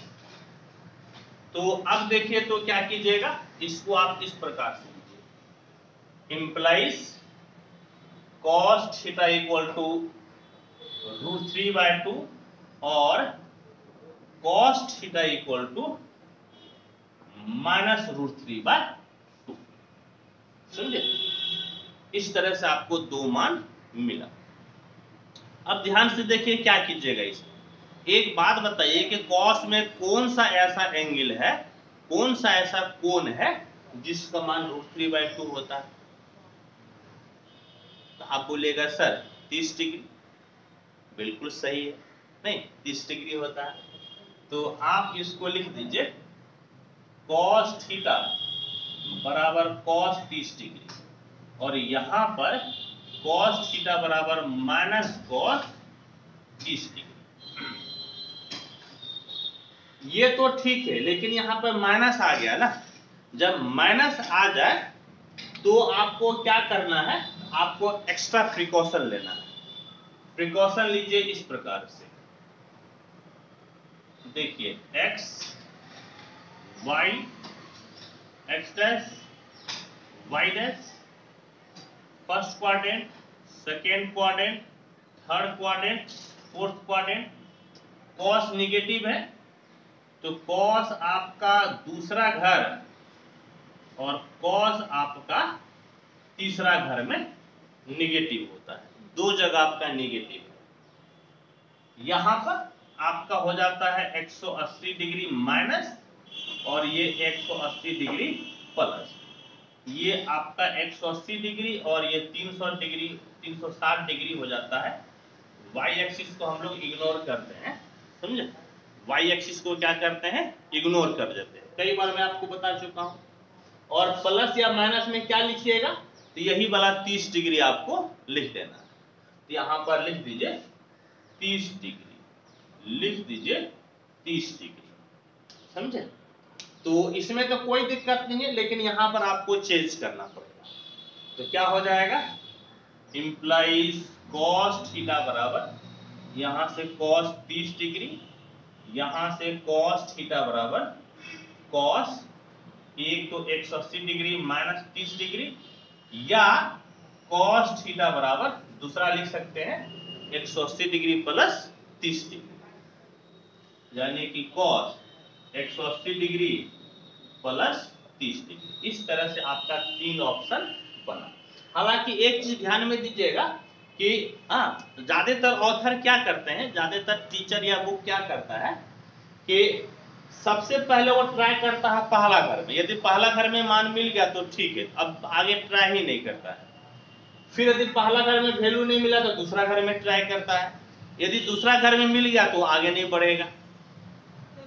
तो अब देखिए तो क्या कीजिएगा, इसको आप इस प्रकार से लीजिए, implies cos theta equal to root three by two और cos theta equal to minus root three by two. समझे, इस तरह से आपको दो मान मिला। अब ध्यान से देखिए क्या कीजिएगा, इसमें एक बात बताइए कि कॉस में कौन सा ऐसा एंगल है, कौन सा ऐसा कोण है जिसका मान रूट थ्री बाय टू होता है। तो आप बोलेगा सर तीस डिग्री, बिल्कुल सही है, नहीं तीस डिग्री होता है। तो आप इसको लिख दीजिए कॉस थीटा बराबर कॉस तीस डिग्री, और यहां पर कॉस थीटा बराबर माइनस कॉस तीस डिग्री। ये तो ठीक है, लेकिन यहां पर माइनस आ गया ना। जब माइनस आ जाए तो आपको क्या करना है, आपको एक्स्ट्रा प्रिकॉशन लेना है। प्रिकॉशन लीजिए इस प्रकार से, देखिए x y x dash y dash, first quadrant, second quadrant, third quadrant, fourth quadrant. Cos negative है तो कॉस आपका दूसरा घर और कॉस आपका तीसरा घर में निगेटिव होता है, दो जगह आपका निगेटिव है। यहां पर आपका हो जाता है एक सौ अस्सी डिग्री माइनस और ये एक सौ अस्सी डिग्री प्लस। ये आपका एक सौ अस्सी डिग्री और ये तीन सौ डिग्री तीन सौ साठ डिग्री हो जाता है। वाई एक्सिस को हम लोग इग्नोर करते हैं, समझे, वाई एक्सिस को क्या करते हैं, इग्नोर कर देते हैं। कई बार मैं आपको बता चुका हूं। और प्लस या माइनस में क्या लिखिएगा, तो यही वाला तीस डिग्री आपको लिख देना है। तो यहां पर लिख दीजिए तीस डिग्री, लिख दीजिए तीस डिग्री, समझे। तो इसमें तो कोई दिक्कत नहीं है, लेकिन यहां पर आपको चेंज करना पड़ेगा। तो क्या हो जाएगा, इंप्लाइज कॉस थीटा बराबर यहां से कॉस तीस डिग्री, यहां से कॉस थीटा बराबर कॉस एक तो एक सौ अस्सी डिग्री माइनस तीस डिग्री, या कॉस थीटा बराबर दूसरा लिख सकते हैं एक सौ अस्सी डिग्री प्लस तीस डिग्री, यानी कि कॉस एक सौ अस्सी डिग्री प्लस तीस डिग्री। इस तरह से आपका तीन ऑप्शन बना। हालांकि एक चीज ध्यान में दीजिएगा कि हाँ, ज्यादातर ऑथर क्या करते हैं, ज्यादातर टीचर या बुक क्या करता है कि सबसे पहले वो ट्राई करता है पहला घर में। यदि पहला घर में मान मिल गया तो ठीक है, अब आगे ट्राई ही नहीं करता है। फिर यदि पहला घर में वैल्यू नहीं मिला तो दूसरा घर में ट्राई करता है। यदि दूसरा घर में मिल गया तो आगे नहीं बढ़ेगा।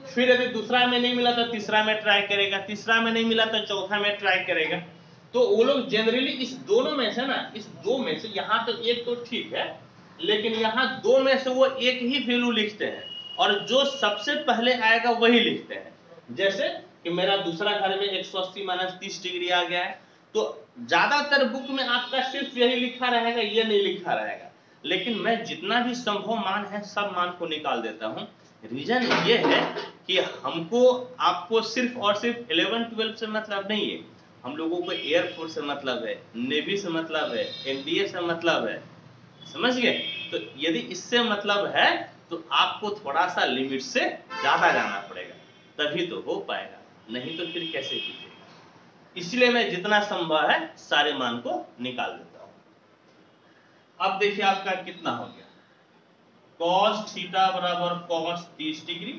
फिर यदि दूसरा में नहीं मिला तो तीसरा में ट्राई करेगा, तीसरा में नहीं मिला तो चौथा में ट्राई करेगा। तो वो लोग जनरली इस दोनों में से ना, इस दो में से, यहाँ तो एक तो ठीक है, लेकिन यहाँ दो में से वो एक ही वैल्यू लिखते हैं और जो सबसे पहले आएगा वही लिखते हैं। जैसे कि मेरा दूसरा घर में एक सौ अस्सी माइनस तीस डिग्री आ गया है, तो ज्यादातर बुक में आपका सिर्फ यही लिखा रहेगा, ये नहीं लिखा रहेगा, लेकिन मैं जितना भी संभव मान है सब मान को निकाल देता हूँ। रीजन ये है कि हमको आपको सिर्फ और सिर्फ इलेवन ट्वेल्व से मतलब नहीं है, हम लोगों को एयरफोर्स से मतलब है, नेवी से मतलब है, एनडीए से मतलब है, समझ गए। तो यदि इससे मतलब है तो आपको थोड़ा सा लिमिट से ज्यादा जाना पड़ेगा, तभी तो हो पाएगा, नहीं तो फिर कैसे कीजिएगा। इसलिए मैं जितना संभव है सारे मान को निकाल देता हूं। अब देखिए आपका कितना हो गया, cos थीटा बराबर cos तीस डिग्री,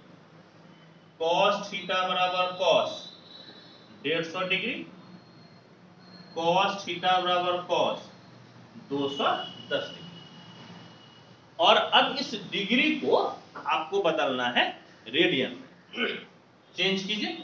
cos थीटा बराबर cos डेढ़ सौ डिग्री, cos थीटा बराबर cos दो सौ दस डिग्री। और अब इस डिग्री को आपको बदलना है रेडियन में, चेंज कीजिए।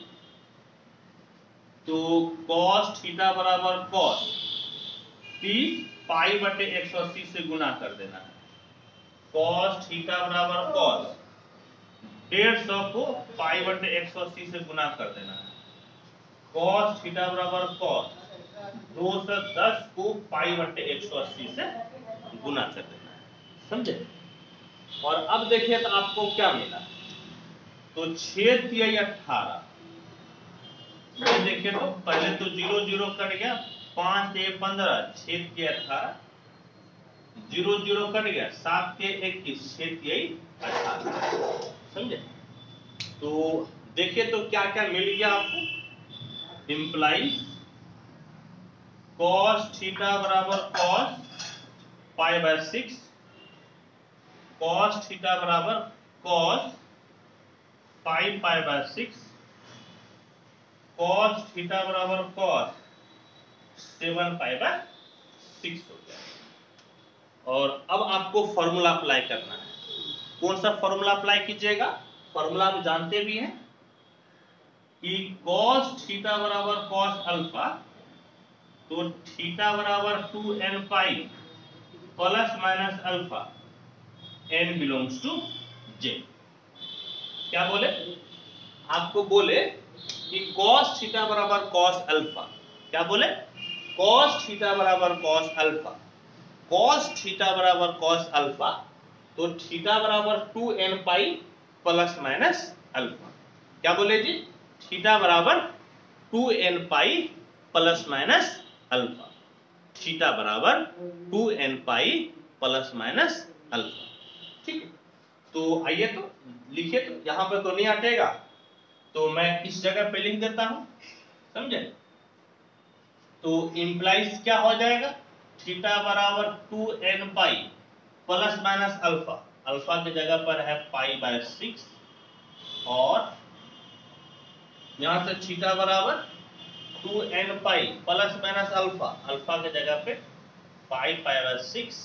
तो cos थीटा बराबर cos तीस पाई बटे एक सौ अस्सी से गुना कर देना है, cos थीटा बराबर cos डेढ़ सौ को पाई बटे एक सौ अस्सी से गुना कर देना है, cos थीटा बराबर cos दो सौ दस को पाई बटे एक सौ अस्सी से गुना कर देना है, समझे। और अब देखिए तो आपको क्या मिला, तो छेद दिया अठारह, देखिए तो पहले तो जीरो जीरो कट गया, पांच के पंद्रह, छेद के अठारह, जीरो जीरो कट गया, सात के इक्कीस, छेद के अठारह, समझे। तो देखिए तो क्या क्या मिल गया आपको, इंप्लाइज cos थीटा बराबर cos pi by six, cos theta बराबर cos five pi by six, cos theta बराबर cos seven pi by six हो गया। और अब आपको फॉर्मूला अप्लाई करना है, कौन सा फॉर्मूला अप्लाई कीजिएगा, फॉर्मूला आप जानते भी हैं कि cos थीटा बराबर cos अल्फा, तो थीटा बराबर two n pi plus minus alpha, n belongs to Z. क्या बोले, आपको बोले कि cos थीटा बराबर cos अल्फा, क्या बोले, cos थीटा बराबर cos अल्फा, cos थीटा बराबर cos अल्फा, तो थीटा बराबर two n pi plus minus alpha. क्या बोले जी, थीटा बराबर two n pi plus minus alpha, theta बराबर two n pi plus minus alpha, ठीक है। तो आइए तो लिखिए, तो यहां पर तो नहीं हटेगा, तो मैं इस जगह पे लिख देता हूं, समझे। तो इंप्लाइज क्या हो जाएगा, थीटा बराबर two n pi plus minus alpha, alpha की जगह पर है पाई बाय सिक्स, और यहां से थीटा बराबर two n pi plus minus alpha, alpha की जगह पे पाई पाई बाय सिक्स,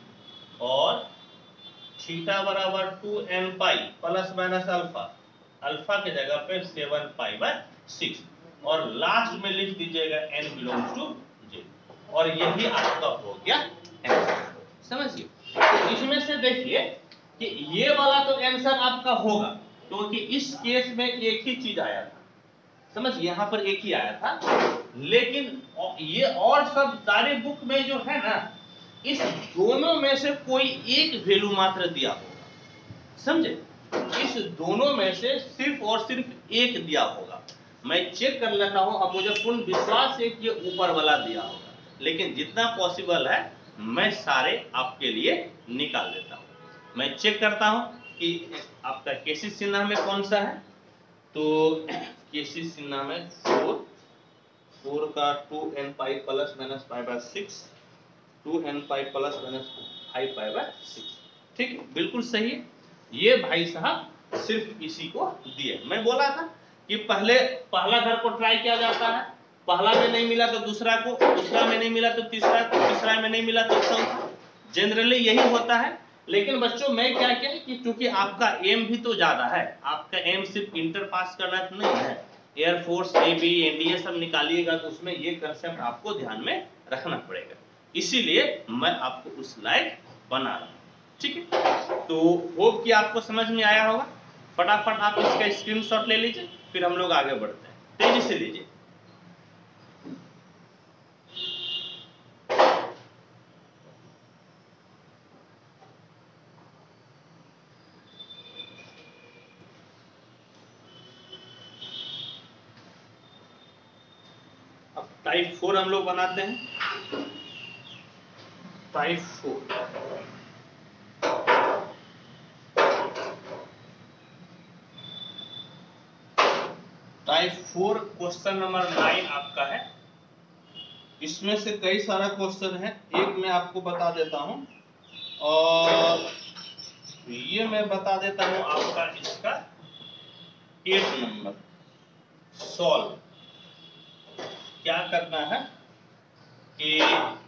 और थीटा बराबर two n pi plus minus alpha, alpha की जगह पे सेवन पाई बाय सिक्स, और लास्ट में लिख दीजिएगा एन बिलोंग्स टू जे, और यही आपका हो गया आंसर, समझिए। तो इसमें से देखिए कि ये वाला तो आंसर आपका होगा, क्योंकि तो इस केस में एक ही चीज आया था, समझ, यहां पर एक ही आया था, लेकिन ये और सब सारे बुक में जो है ना, इस दोनों में से कोई एक वैल्यू मात्र दिया होगा, समझे, इस दोनों में से सिर्फ और सिर्फ एक दिया होगा। मैं चेक कर लेता हूं, अब मुझे पूर्ण विश्वास है कि ये ऊपर वाला दिया होगा, लेकिन जितना पॉसिबल है मैं सारे आपके लिए निकाल देता हूं। मैं चेक करता हूं कि आपका केसी सिन्हा में कौन सा है, तो केसी सिन्हा में फोर, फोर का two n pi plus minus pi by six, two n pi plus minus five pi by six, ठीक है, बिल्कुल सही है। ये भाई साहब सिर्फ इसी को दिए, मैं बोला था कि पहले पहला घर को ट्राई किया जाता है, पहला में नहीं मिला तो दूसरा को, दूसरा में नहीं मिला तो तीसरा को, तीसरा में नहीं मिला तो चौथा, जनरली यही होता है। लेकिन बच्चों मैं क्या क्या कि क्योंकि आपका एम भी तो ज्यादा है, आपका एम सिर्फ इंटर पास करना तो नहीं है, एयरफोर्स, नेवी, एनडीए सब निकालिएगा तो उसमें ये कंसेप्ट आपको ध्यान में रखना पड़ेगा, इसीलिए मैं आपको उस लायक बना रहा हूँ। ठीक है, तो होप कि आपको समझ में आया होगा। फटाफट आप इसका स्क्रीनशॉट ले लीजिए, फिर हम लोग आगे बढ़ते हैं। तेजी से लीजिए। अब टाइप फोर हम लोग बनाते हैं। Type four type four question number nine आपका है। इसमें से कई सारा क्वेश्चन है, एक मैं आपको बता देता हूं और ये मैं बता देता हूं आपका इसका एट नंबर सॉल्व। क्या करना है कि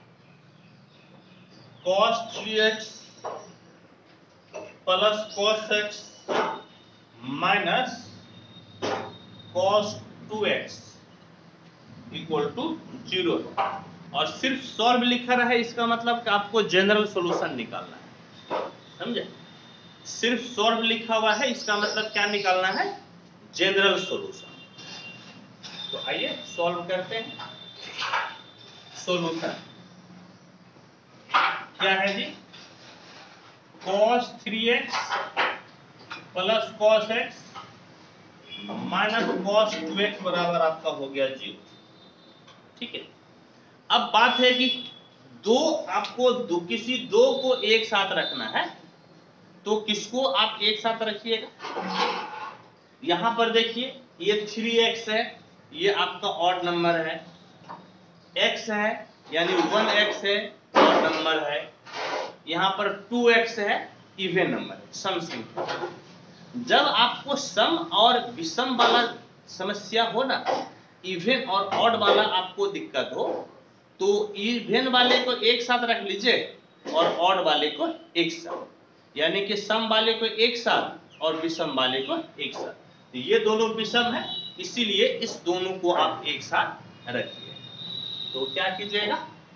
cos three x plus cos x minus cos two x equal to zero, और सिर्फ सॉल्व लिखा रहा है, इसका मतलब कि आपको जनरल सॉल्यूशन निकालना है, समझे? सिर्फ सॉल्व लिखा हुआ है, इसका मतलब क्या निकालना है? General solution. तो आइए सॉल्व करते हैं। सॉल्यूशन क्या है जी? cos three x plus cos x minus cos two x बराबर आपका हो गया जीरो। ठीक है, अब बात है कि दो आपको दो किसी दो को एक साथ रखना है, तो किसको आप एक साथ रखिएगा। यहां पर देखिए ये थ्री एक्स है, ये आपका ऑड नंबर है, x है यानी वन एक्स है, ऑड नंबर है, यहां पर टू एक्स है, इवन नंबर है, सम संख्या। जब आपको सम और विषम वाला समस्या हो ना, इवन और ऑड वाला आपको दिक्कत हो, तो इवन वाले को एक साथ रख लीजिए और ऑड वाले को एक साथ, यानी कि सम वाले को एक साथ और विषम वाले को एक साथ। ये दोनों विषम है, इसीलिए इस दोनों को आप एक साथ रखिए। तो क्या कीजिएगा,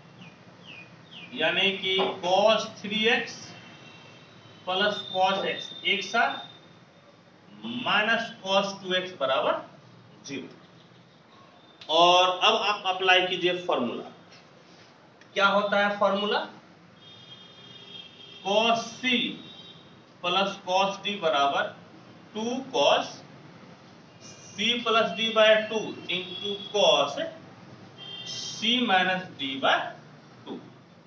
यानी कि cos three x plus cos x एक साथ माइनस cos टू एक्स बराबर जीरो। और अब आप अप्लाई कीजिए फॉर्मूला। क्या होता है formula? cos c plus cos d बराबर two cos c plus d by two into cos c minus d by two,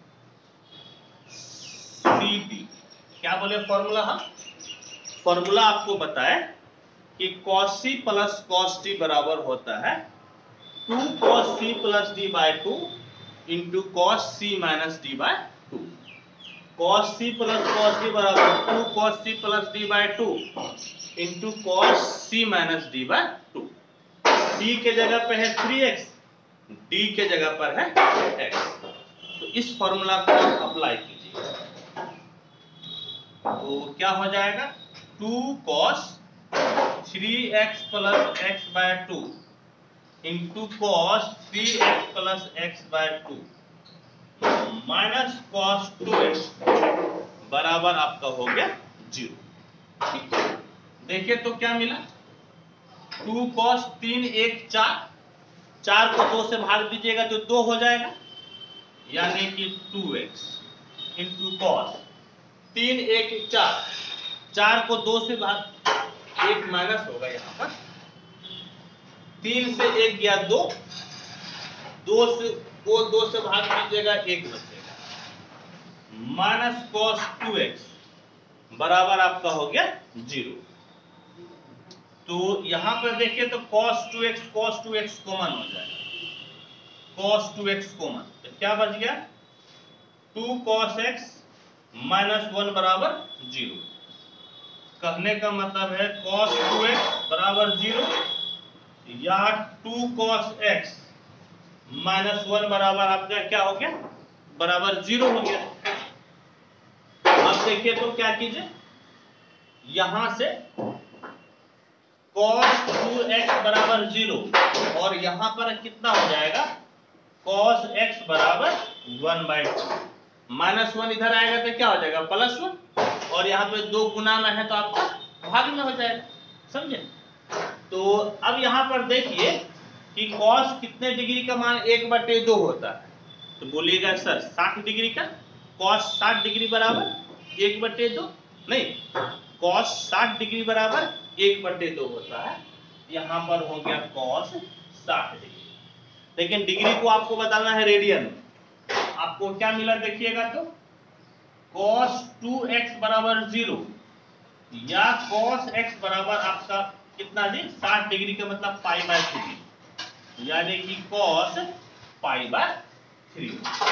C D. क्या बोले फॉर्मूला? हम फॉर्मूला आपको बताए कि cos c plus cos d बराबर होता है two cos c plus d by two into cos c minus d by two. cos c plus cos d बराबर two cos c plus d by two into cos c minus d by two. c के जगह पे है three x, d के जगह पर है x। तो इस फॉर्मूला को आप अप्लाई कीजिए, तो क्या हो जाएगा? Two cos three x plus x by two into cos three x plus x by two minus cos two x बराबर आपका हो गया जीरो। ठीक है, देखिए तो क्या मिला? टू cos तीन एक चार, चार को दो से भाग दीजिएगा तो दो हो जाएगा, यानी कि टू एक्स इंटू cos तीन एक चार, चार को दो से भाग, एक माइनस होगा यहां पर, तीन से एक गया दो, दो से को दो से भाग दीजिएगा एक बचेगा, माइनस cos टू एक्स बराबर आपका हो गया जीरो। तो यहां पर देखिए तो cos two x cos two x common हो जाएगा, cos टू एक्स कॉमन, तो क्या बच गया? Two cos x minus one बराबर जीरो। कहने का मतलब है cos टू एक्स बराबर जीरो या two cos x minus one बराबर आपका क्या हो गया? बराबर जीरो हो गया। अब देखिए तो क्या कीजिए, यहां से cos टू एक्स बराबर जीरो और यहां पर कितना हो जाएगा, cos x बराबर one by two. Minus one इधर आएगा तो क्या हो जाएगा, प्लस वन, और यहाँ पे दो गुना में है तो आपका भाग में हो जाएगा, समझे। तो अब यहाँ पर देखिए कि cos कितने डिग्री का मान एक बटे दो होता है, तो बोलिएगा सर साठ डिग्री का, cos साठ डिग्री बराबर एक बटे दो, नहीं cos साठ डिग्री बराबर एक बटे दो होता है, यहाँ पर हो गया cos साठ डिग्री। लेकिन डिग्री को आपको बताना है रेडियन में, आपको क्या मिला देखिएगा तो cos टू एक्स बराबर जीरो या cos x बराबर आपका कितना जी साठ डिग्री का मतलब पाई बाय थ्री, यानी कि cos पाई बाय थ्री।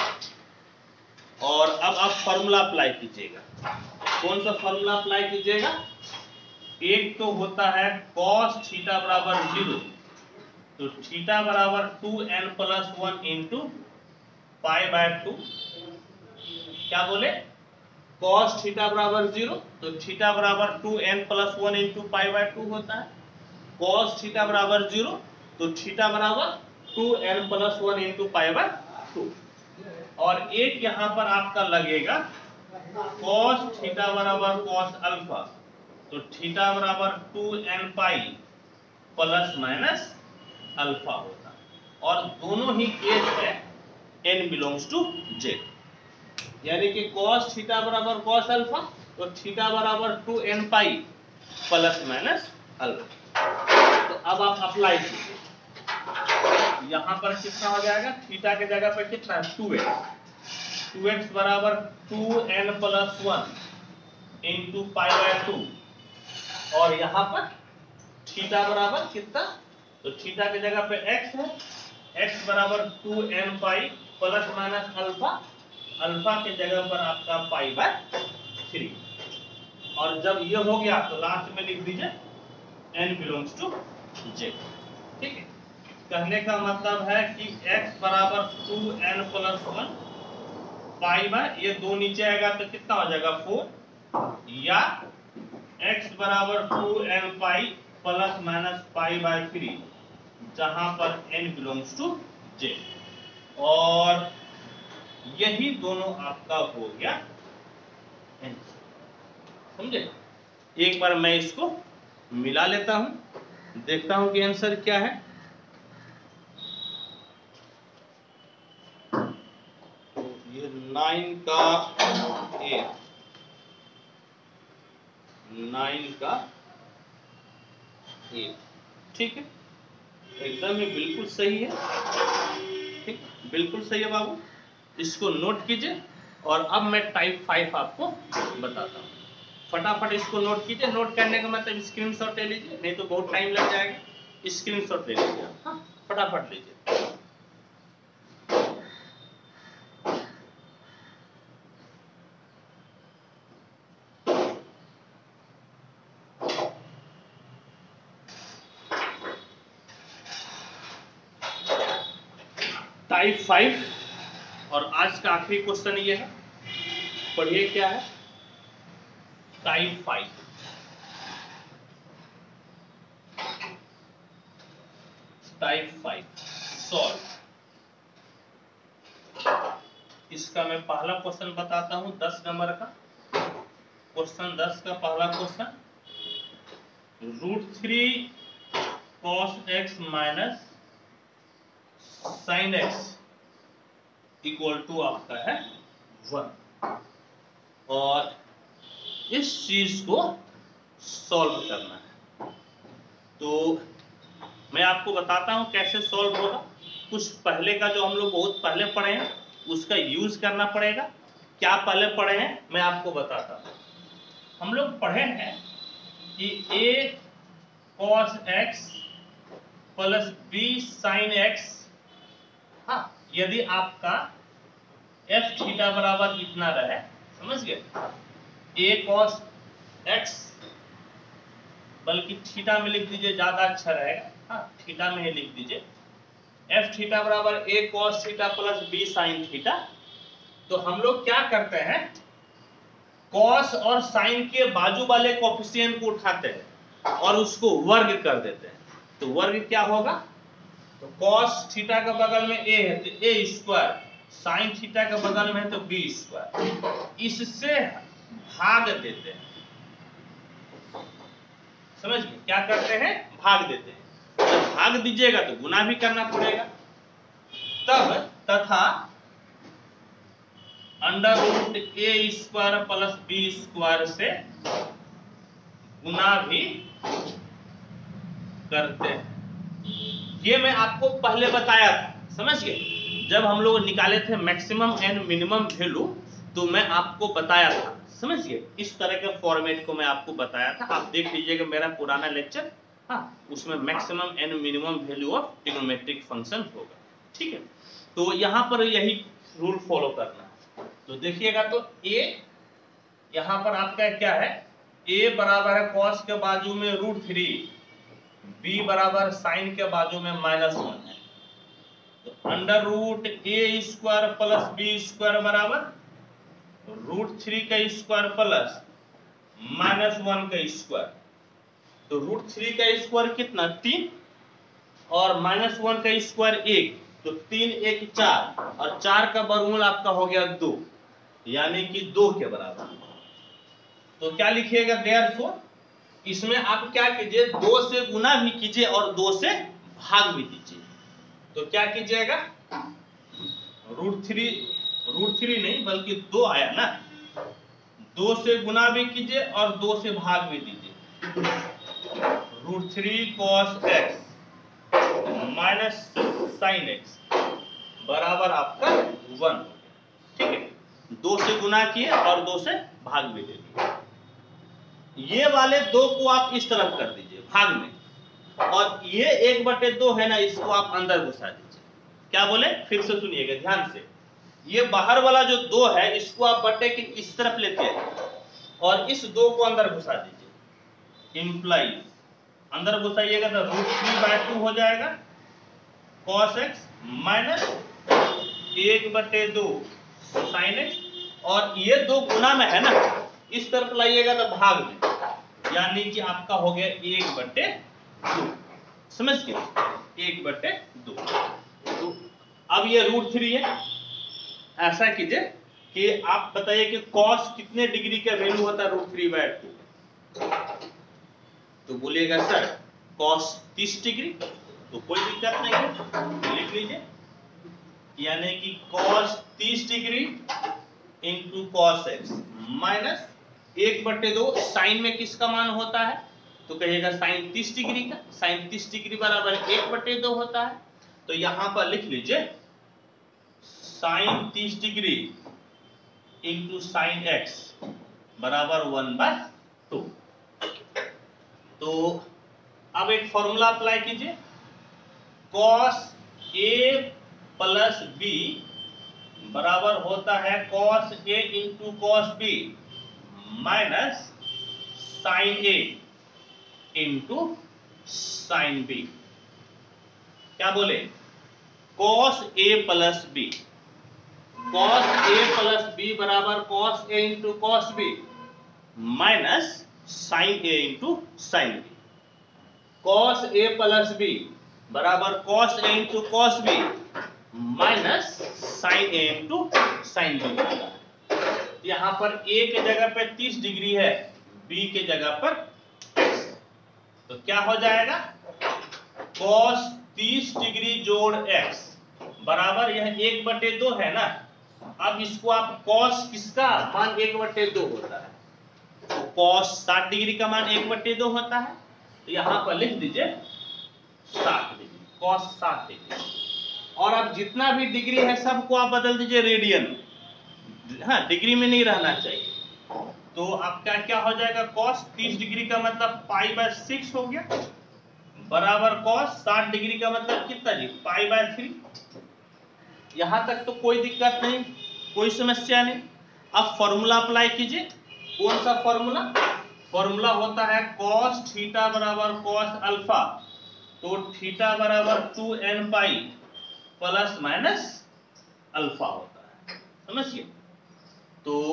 और अब आप फॉर्मूला अप्लाई कीजिएगा, कौन सा फॉर्मूला अप्लाई कीजिएगा, एक तो होता है cos थीटा बराबर जीरो, तो थीटा बराबर two n plus one into pi by two, क्या बोले cos थीटा बराबर जीरो, तो थीटा बराबर two n plus one into pi by two होता है, cos थीटा बराबर जीरो तो थीटा बराबर two n plus one into pi by two, और एक यहां पर आपका लगेगा cos थीटा बराबर cos अल्फा, तो थीटा बराबर two n pi plus minus alpha होता है, और दोनों ही केस में n बिलोंग्स टू j, यानी कि cos थीटा बराबर cos अल्फा तो थीटा बराबर two n pi plus minus alpha. तो अब आप अप्लाई कीजिए, यहां पर कितना हो जाएगा, थीटा के जगह पर कितना टू एक्स, टू एक्स बराबर two n plus one into pi by two, और यहां पर थीटा बराबर कितना, तो थीटा के जगह पे x है, x बराबर two n pi plus minus alpha, alpha के जगह पर आपका पाई बाय थ्री, और जब ये हो गया तो लास्ट में लिख दीजिए n बिलोंग्स टू j, ठीक है। कहने का मतलब है कि x बराबर two n plus one pi by, ये दो नीचे आएगा तो कितना हो जाएगा फोर, या x बराबर two n pi plus minus pi by three, जहां पर n बिलोंग्स टू j, और यही दोनों आपका हो गया n, समझे। एक बार मैं इसको मिला लेता हूं, देखता हूं कि आंसर क्या है। तो ये नाइन का ए, नाइन का ए, ठीक है, एकदम ही बिल्कुल सही है, ठीक, बिल्कुल सही है बाबू, इसको नोट कीजिए। और अब मैं टाइप फाइव आपको बताता हूँ, फटाफट इसको नोट कीजिए। नोट करने का मतलब स्क्रीनशॉट ले लीजिए, नहीं तो बहुत टाइम लग जाएगा, स्क्रीनशॉट ले लीजिए, हाँ फटाफट लीजिए। टाइप फाइव और आज का आखिरी क्वेश्चन ये है, पढ़िए क्या है type five. Type five solve, इसका मैं पहला क्वेश्चन बताता हूं, दस नंबर का क्वेश्चन, दस का पहला question, root three cos x minus sine x equal to आपका है वन, और इस चीज को सॉल्व करना है। तो मैं आपको बताता हूं कैसे सॉल्व होगा। कुछ पहले का जो हम लोग बहुत पहले पढ़े हैं उसका यूज करना पड़ेगा। क्या पहले पढ़े हैं मैं आपको बताता हूं। हम लोग पढ़े हैं कि a cos x प्लस b sin x, हाँ यदि आपका f थीटा बराबर इतना रहे, समझ गए, a cos x, बल्कि थीटा में लिख दीजिए ज्यादा अच्छा रहेगा, हाँ थीटा में ही लिख दीजिए, f थीटा बराबर a cos theta plus b sin theta. तो हम लोग क्या करते हैं, कॉस और साइन के बाजू वाले कोफिशिएंट को उठाते हैं और उसको वर्ग कर देते हैं, तो वर्ग क्या होगा, तो कॉस थीटा के बगल में ए है तो ए स्क्वायर, साइन थीटा के बगल में है तो बी स्क्वायर, इससे भाग देते हैं, समझ गए, क्या करते हैं, भाग देते हैं। जब भाग दीजिएगा तो गुना भी करना पड़ेगा, तब तथा under root A square plus B square से गुना भी करते हैं। ये मैं आपको पहले बताया था, समझ गए, जब हम लोग निकाले थे मैक्सिमम एंड मिनिमम वैल्यू, तो मैं आपको बताया था, समझिए, इस तरह के फॉर्मेट को मैं आपको बताया था। आप देख लीजिएगा मेरा पुराना लेक्चर, हाँ, उसमें maximum and minimum value of trigonometric function होगा, ठीक है। तो यहाँ पर यही रूल फॉलो करना है। तो देखिएगा, तो a यहाँ पर आपका क्या है, a बराबर है कॉस के बाजू में रूट थ्री, b बराबर साइन के बाजू में माइनस वन है, तो under root A square plus B square बराबर रूट थ्री का स्क्वायर प्लस माइनस वन का स्क्वायर। तो रूट थ्री का स्क्वायर कितना, तीन, और माइनस वन का स्क्वायर एक, तो तीन एक चार, और चार का वर्गमूल आपका हो गया दो, यानी कि दो के बराबर। तो क्या लिखिएगा, देयरफॉर, इसमें आप क्या कीजिए, दो से गुना भी कीजिए और दो से भाग भी दीजिए। तो क्या कीजिएगा, रूट थ्री रूट थ्री नहीं बल्कि दो आया ना, दो से गुना भी कीजिए और दो से भाग भी दीजिए। Root three cos x minus sine x बराबर आपका वन, ठीक है। दो से गुना किए और दो से भाग भी दे दिए। ये वाले दो को आप इस तरफ कर दीजिए भाग में, और ये एक बटे दो है ना, इसको आप अंदर घुसा दीजिए। क्या बोले, फिर से सुनिएगा ध्यान से, ये बाहर वाला जो दो है इसको आप बटे के इस तरफ लेते हैं और इस दो को अंदर घुसा दीजिए, इंप्लाइज अंदर घुसाइएगा तो रूट थ्री बाय टू हो जाएगा कॉस एक्स माइनस एक बटे दो साइन एक्स, और ये दो गुना में है ना, इस तरफ लाइएगा तो भाग में, यानी कि आपका हो गया एक बटे दो, समझ गए, एक बटे दो। तो अब ये रूट थ्री है, ऐसा कीजिए कि आप बताइए कि कॉस कितने डिग्री का वैल्यू होता है रूट थ्री बाय टू, तो बोलिएगा सर कॉस तीस डिग्री, तो कोई दिक्कत नहीं है, लिख लीजिए, यानी कि कॉस तीस degree into cos x minus एक बटे दो, साइन में किसका मान होता है, तो कहिएगा साइन तीस डिग्री का, साइन तीस डिग्री बराबर एक बटे दो होता है। तो यहां पर लिख लीजिए साइन तीस डिग्री इंटू साइन एक्स बराबर वन बाय टू। तो अब एक फॉर्मूला अप्लाई कीजिए, कॉस ए प्लस बी बराबर होता है cos A into cos B minus sine A into sine B. क्या बोले, cos A plus B, cos A plus B बराबर cos A into cos B minus sine A into sine B. Cos A plus B बराबर cos A into cos B minus sine A into sine B. यहां पर ए के जगह पे तीस degree है, B के जगह पर, तो क्या हो जाएगा, कॉस तीस डिग्री जोड़ एक्स बराबर यह एक बटे दो है ना। अब इसको आप कॉस किसका मान एक बटे दो होता है, तो कॉस साठ डिग्री का मान एक बटे दो होता है, तो यहां पर लिख दीजिए साठ डिग्री, कॉस साठ डिग्री। और अब जितना भी डिग्री है सबको आप बदल दीजिए रेडियन, हाँ डिग्री में नहीं रहना चाहिए। तो आपका क्या हो जाएगा, कॉस तीस डिग्री का मतलब पाई बाय सिक्स हो गया बराबर कॉस साठ डिग्री का मतलब कितना जी, पाई बाय थ्री। यहां तक तो कोई दिक्कत नहीं, कोई समस्या नहीं। अब फॉर्मूला अप्लाई कीजिए, कौन सा फॉर्मूला, फॉर्मूला होता है कॉस थीटा बराबर कॉस अल्फा, तो थीटा बराबर two n pi plus minus alpha होता है, समझिए। तो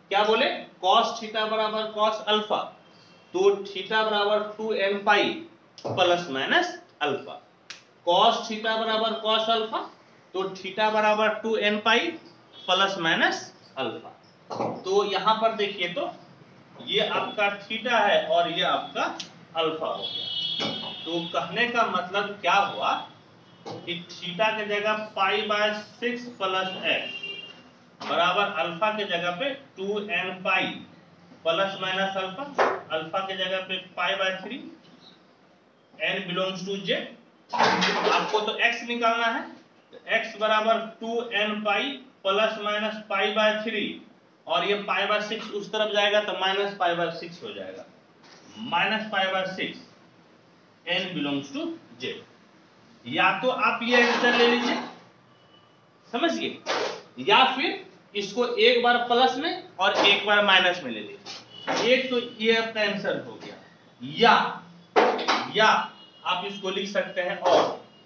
क्या बोले, कॉस थीटा बराबर कॉस अल्फा, तो थीटा बराबर two n pi plus minus alpha. Cos theta बराबर कॉस अल्फा, तो थीटा बराबर two n pi plus minus alpha. तो यहां पर देखिए तो ये आपका थीटा है और ये आपका अल्फा हो गया। तो कहने का मतलब क्या हुआ कि थीटा के जगह pi by six plus x बराबर अल्फा के जगह पे two n pi plus minus alpha, alpha के जगह पे pi by three, n belongs to J. आपको तो x निकालना है, तो x बराबर two n pi plus minus pi by three, और ये पाई बाय सिक्स उस तरफ जाएगा तो माइनस पाई बाय सिक्स हो जाएगा, minus pi by six, n belongs to j। या तो आप ये आंसर ले लीजिए, समझिए, या फिर इसको एक बार प्लस में और एक बार माइनस में ले लीजिए। एक तो ये आपका आंसर हो गया, या या आप इसको लिख सकते हैं और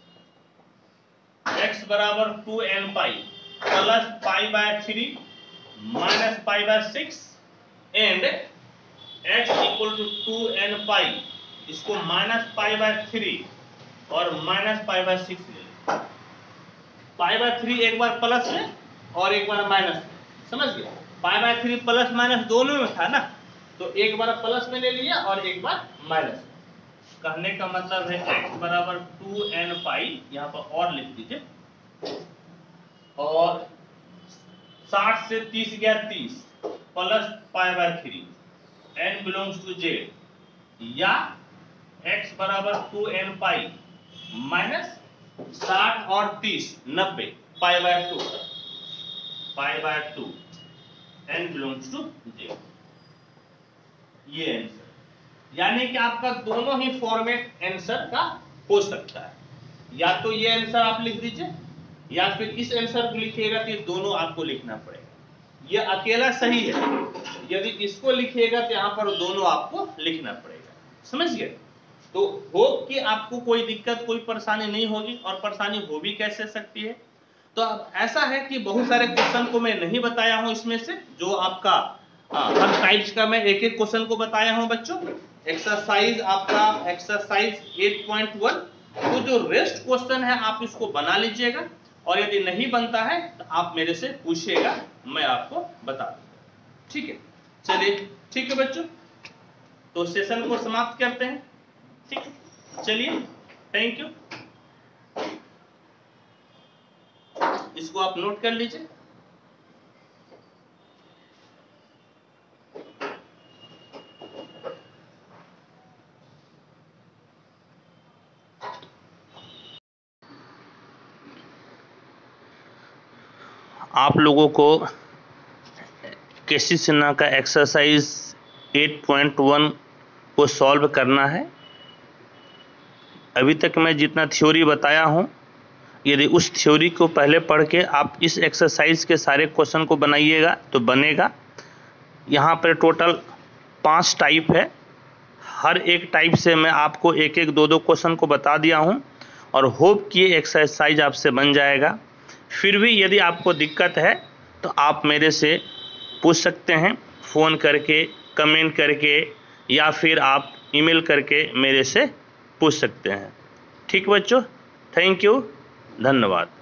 x बराबर two n pi plus pi by three minus pi by six and x equal to two n pi, इसको माइनस पाई बाय थ्री और माइनस पाई बाय सिक्स ले लें। पाई बाय थ्री एक बार प्लस में और एक बार माइनस में, समझ गए। Pi by three plus minus दोनों में था ना, तो एक बार प्लस में ले लिया और एक बार माइनस में। कहने का मतलब है x बराबर टू एन पाई, यहाँ पर और लिख दीजिए, और साठ से तीस गया तीस plus pi by three, n belongs to j, या x बराबर टू एन पाई माइनस साठ और तीस नब्बे pi by two, pi by two, n belongs to j। ये आंसर, यानी कि आपका दोनों ही फॉर्मेट आंसर का हो सकता है। या तो ये आंसर आप लिख दीजिए, या फिर इस आंसर को लिखिएगा तो दोनों आपको लिखना पड़ेगा। ये अकेला सही है, यदि इसको लिखिएगा तो यहाँ पर दोनों आपको लिखना पड़ेगा, समझ गए। तो होप कि आपको कोई दिक्कत कोई परेशानी नहीं होगी, और परेशानी हो भी कैसे सकती है। तो अब ऐसा है कि बहुत सारे क्वेश्चन को मैं नहीं बताया हूं, इसमें से जो आपका हर टाइप्स का मैं एक एक क्वेश्चन को बताया हूं बच्चों। एक्सरसाइज आपका एक्सरसाइज एट पॉइंट वन, तो जो रेस्ट क्वेश्चन है आप इसको बना लीजिएगा, और यदि नहीं बनता है तो आप मेरे से पूछिएगा, मैं आपको बता दूंगा, ठीक है। चलिए ठीक है बच्चों, तो सेशन को समाप्त करते हैं, ठीक है। चलिए, थैंक यू। इसको आप नोट कर लीजिए। आप लोगों को केसी सिन्हा का एक्सरसाइज एट पॉइंट वन को सॉल्व करना है। अभी तक मैं जितना थ्योरी बताया हूं, यदि उस थ्योरी को पहले पढ़ के आप इस एक्सरसाइज के सारे क्वेश्चन को बनाइएगा तो बनेगा। यहाँ पर टोटल पांच टाइप है, हर एक टाइप से मैं आपको एक एक दो दो क्वेश्चन को बता दिया हूँ, और होप कि ये एक्सरसाइज आपसे बन जाएगा। फिर भी यदि आपको दिक्कत है तो आप मेरे से पूछ सकते हैं, फ़ोन करके, कमेंट करके, या फिर आप ईमेल करके मेरे से पूछ सकते हैं। ठीक बच्चों, थैंक यू, धन्यवाद।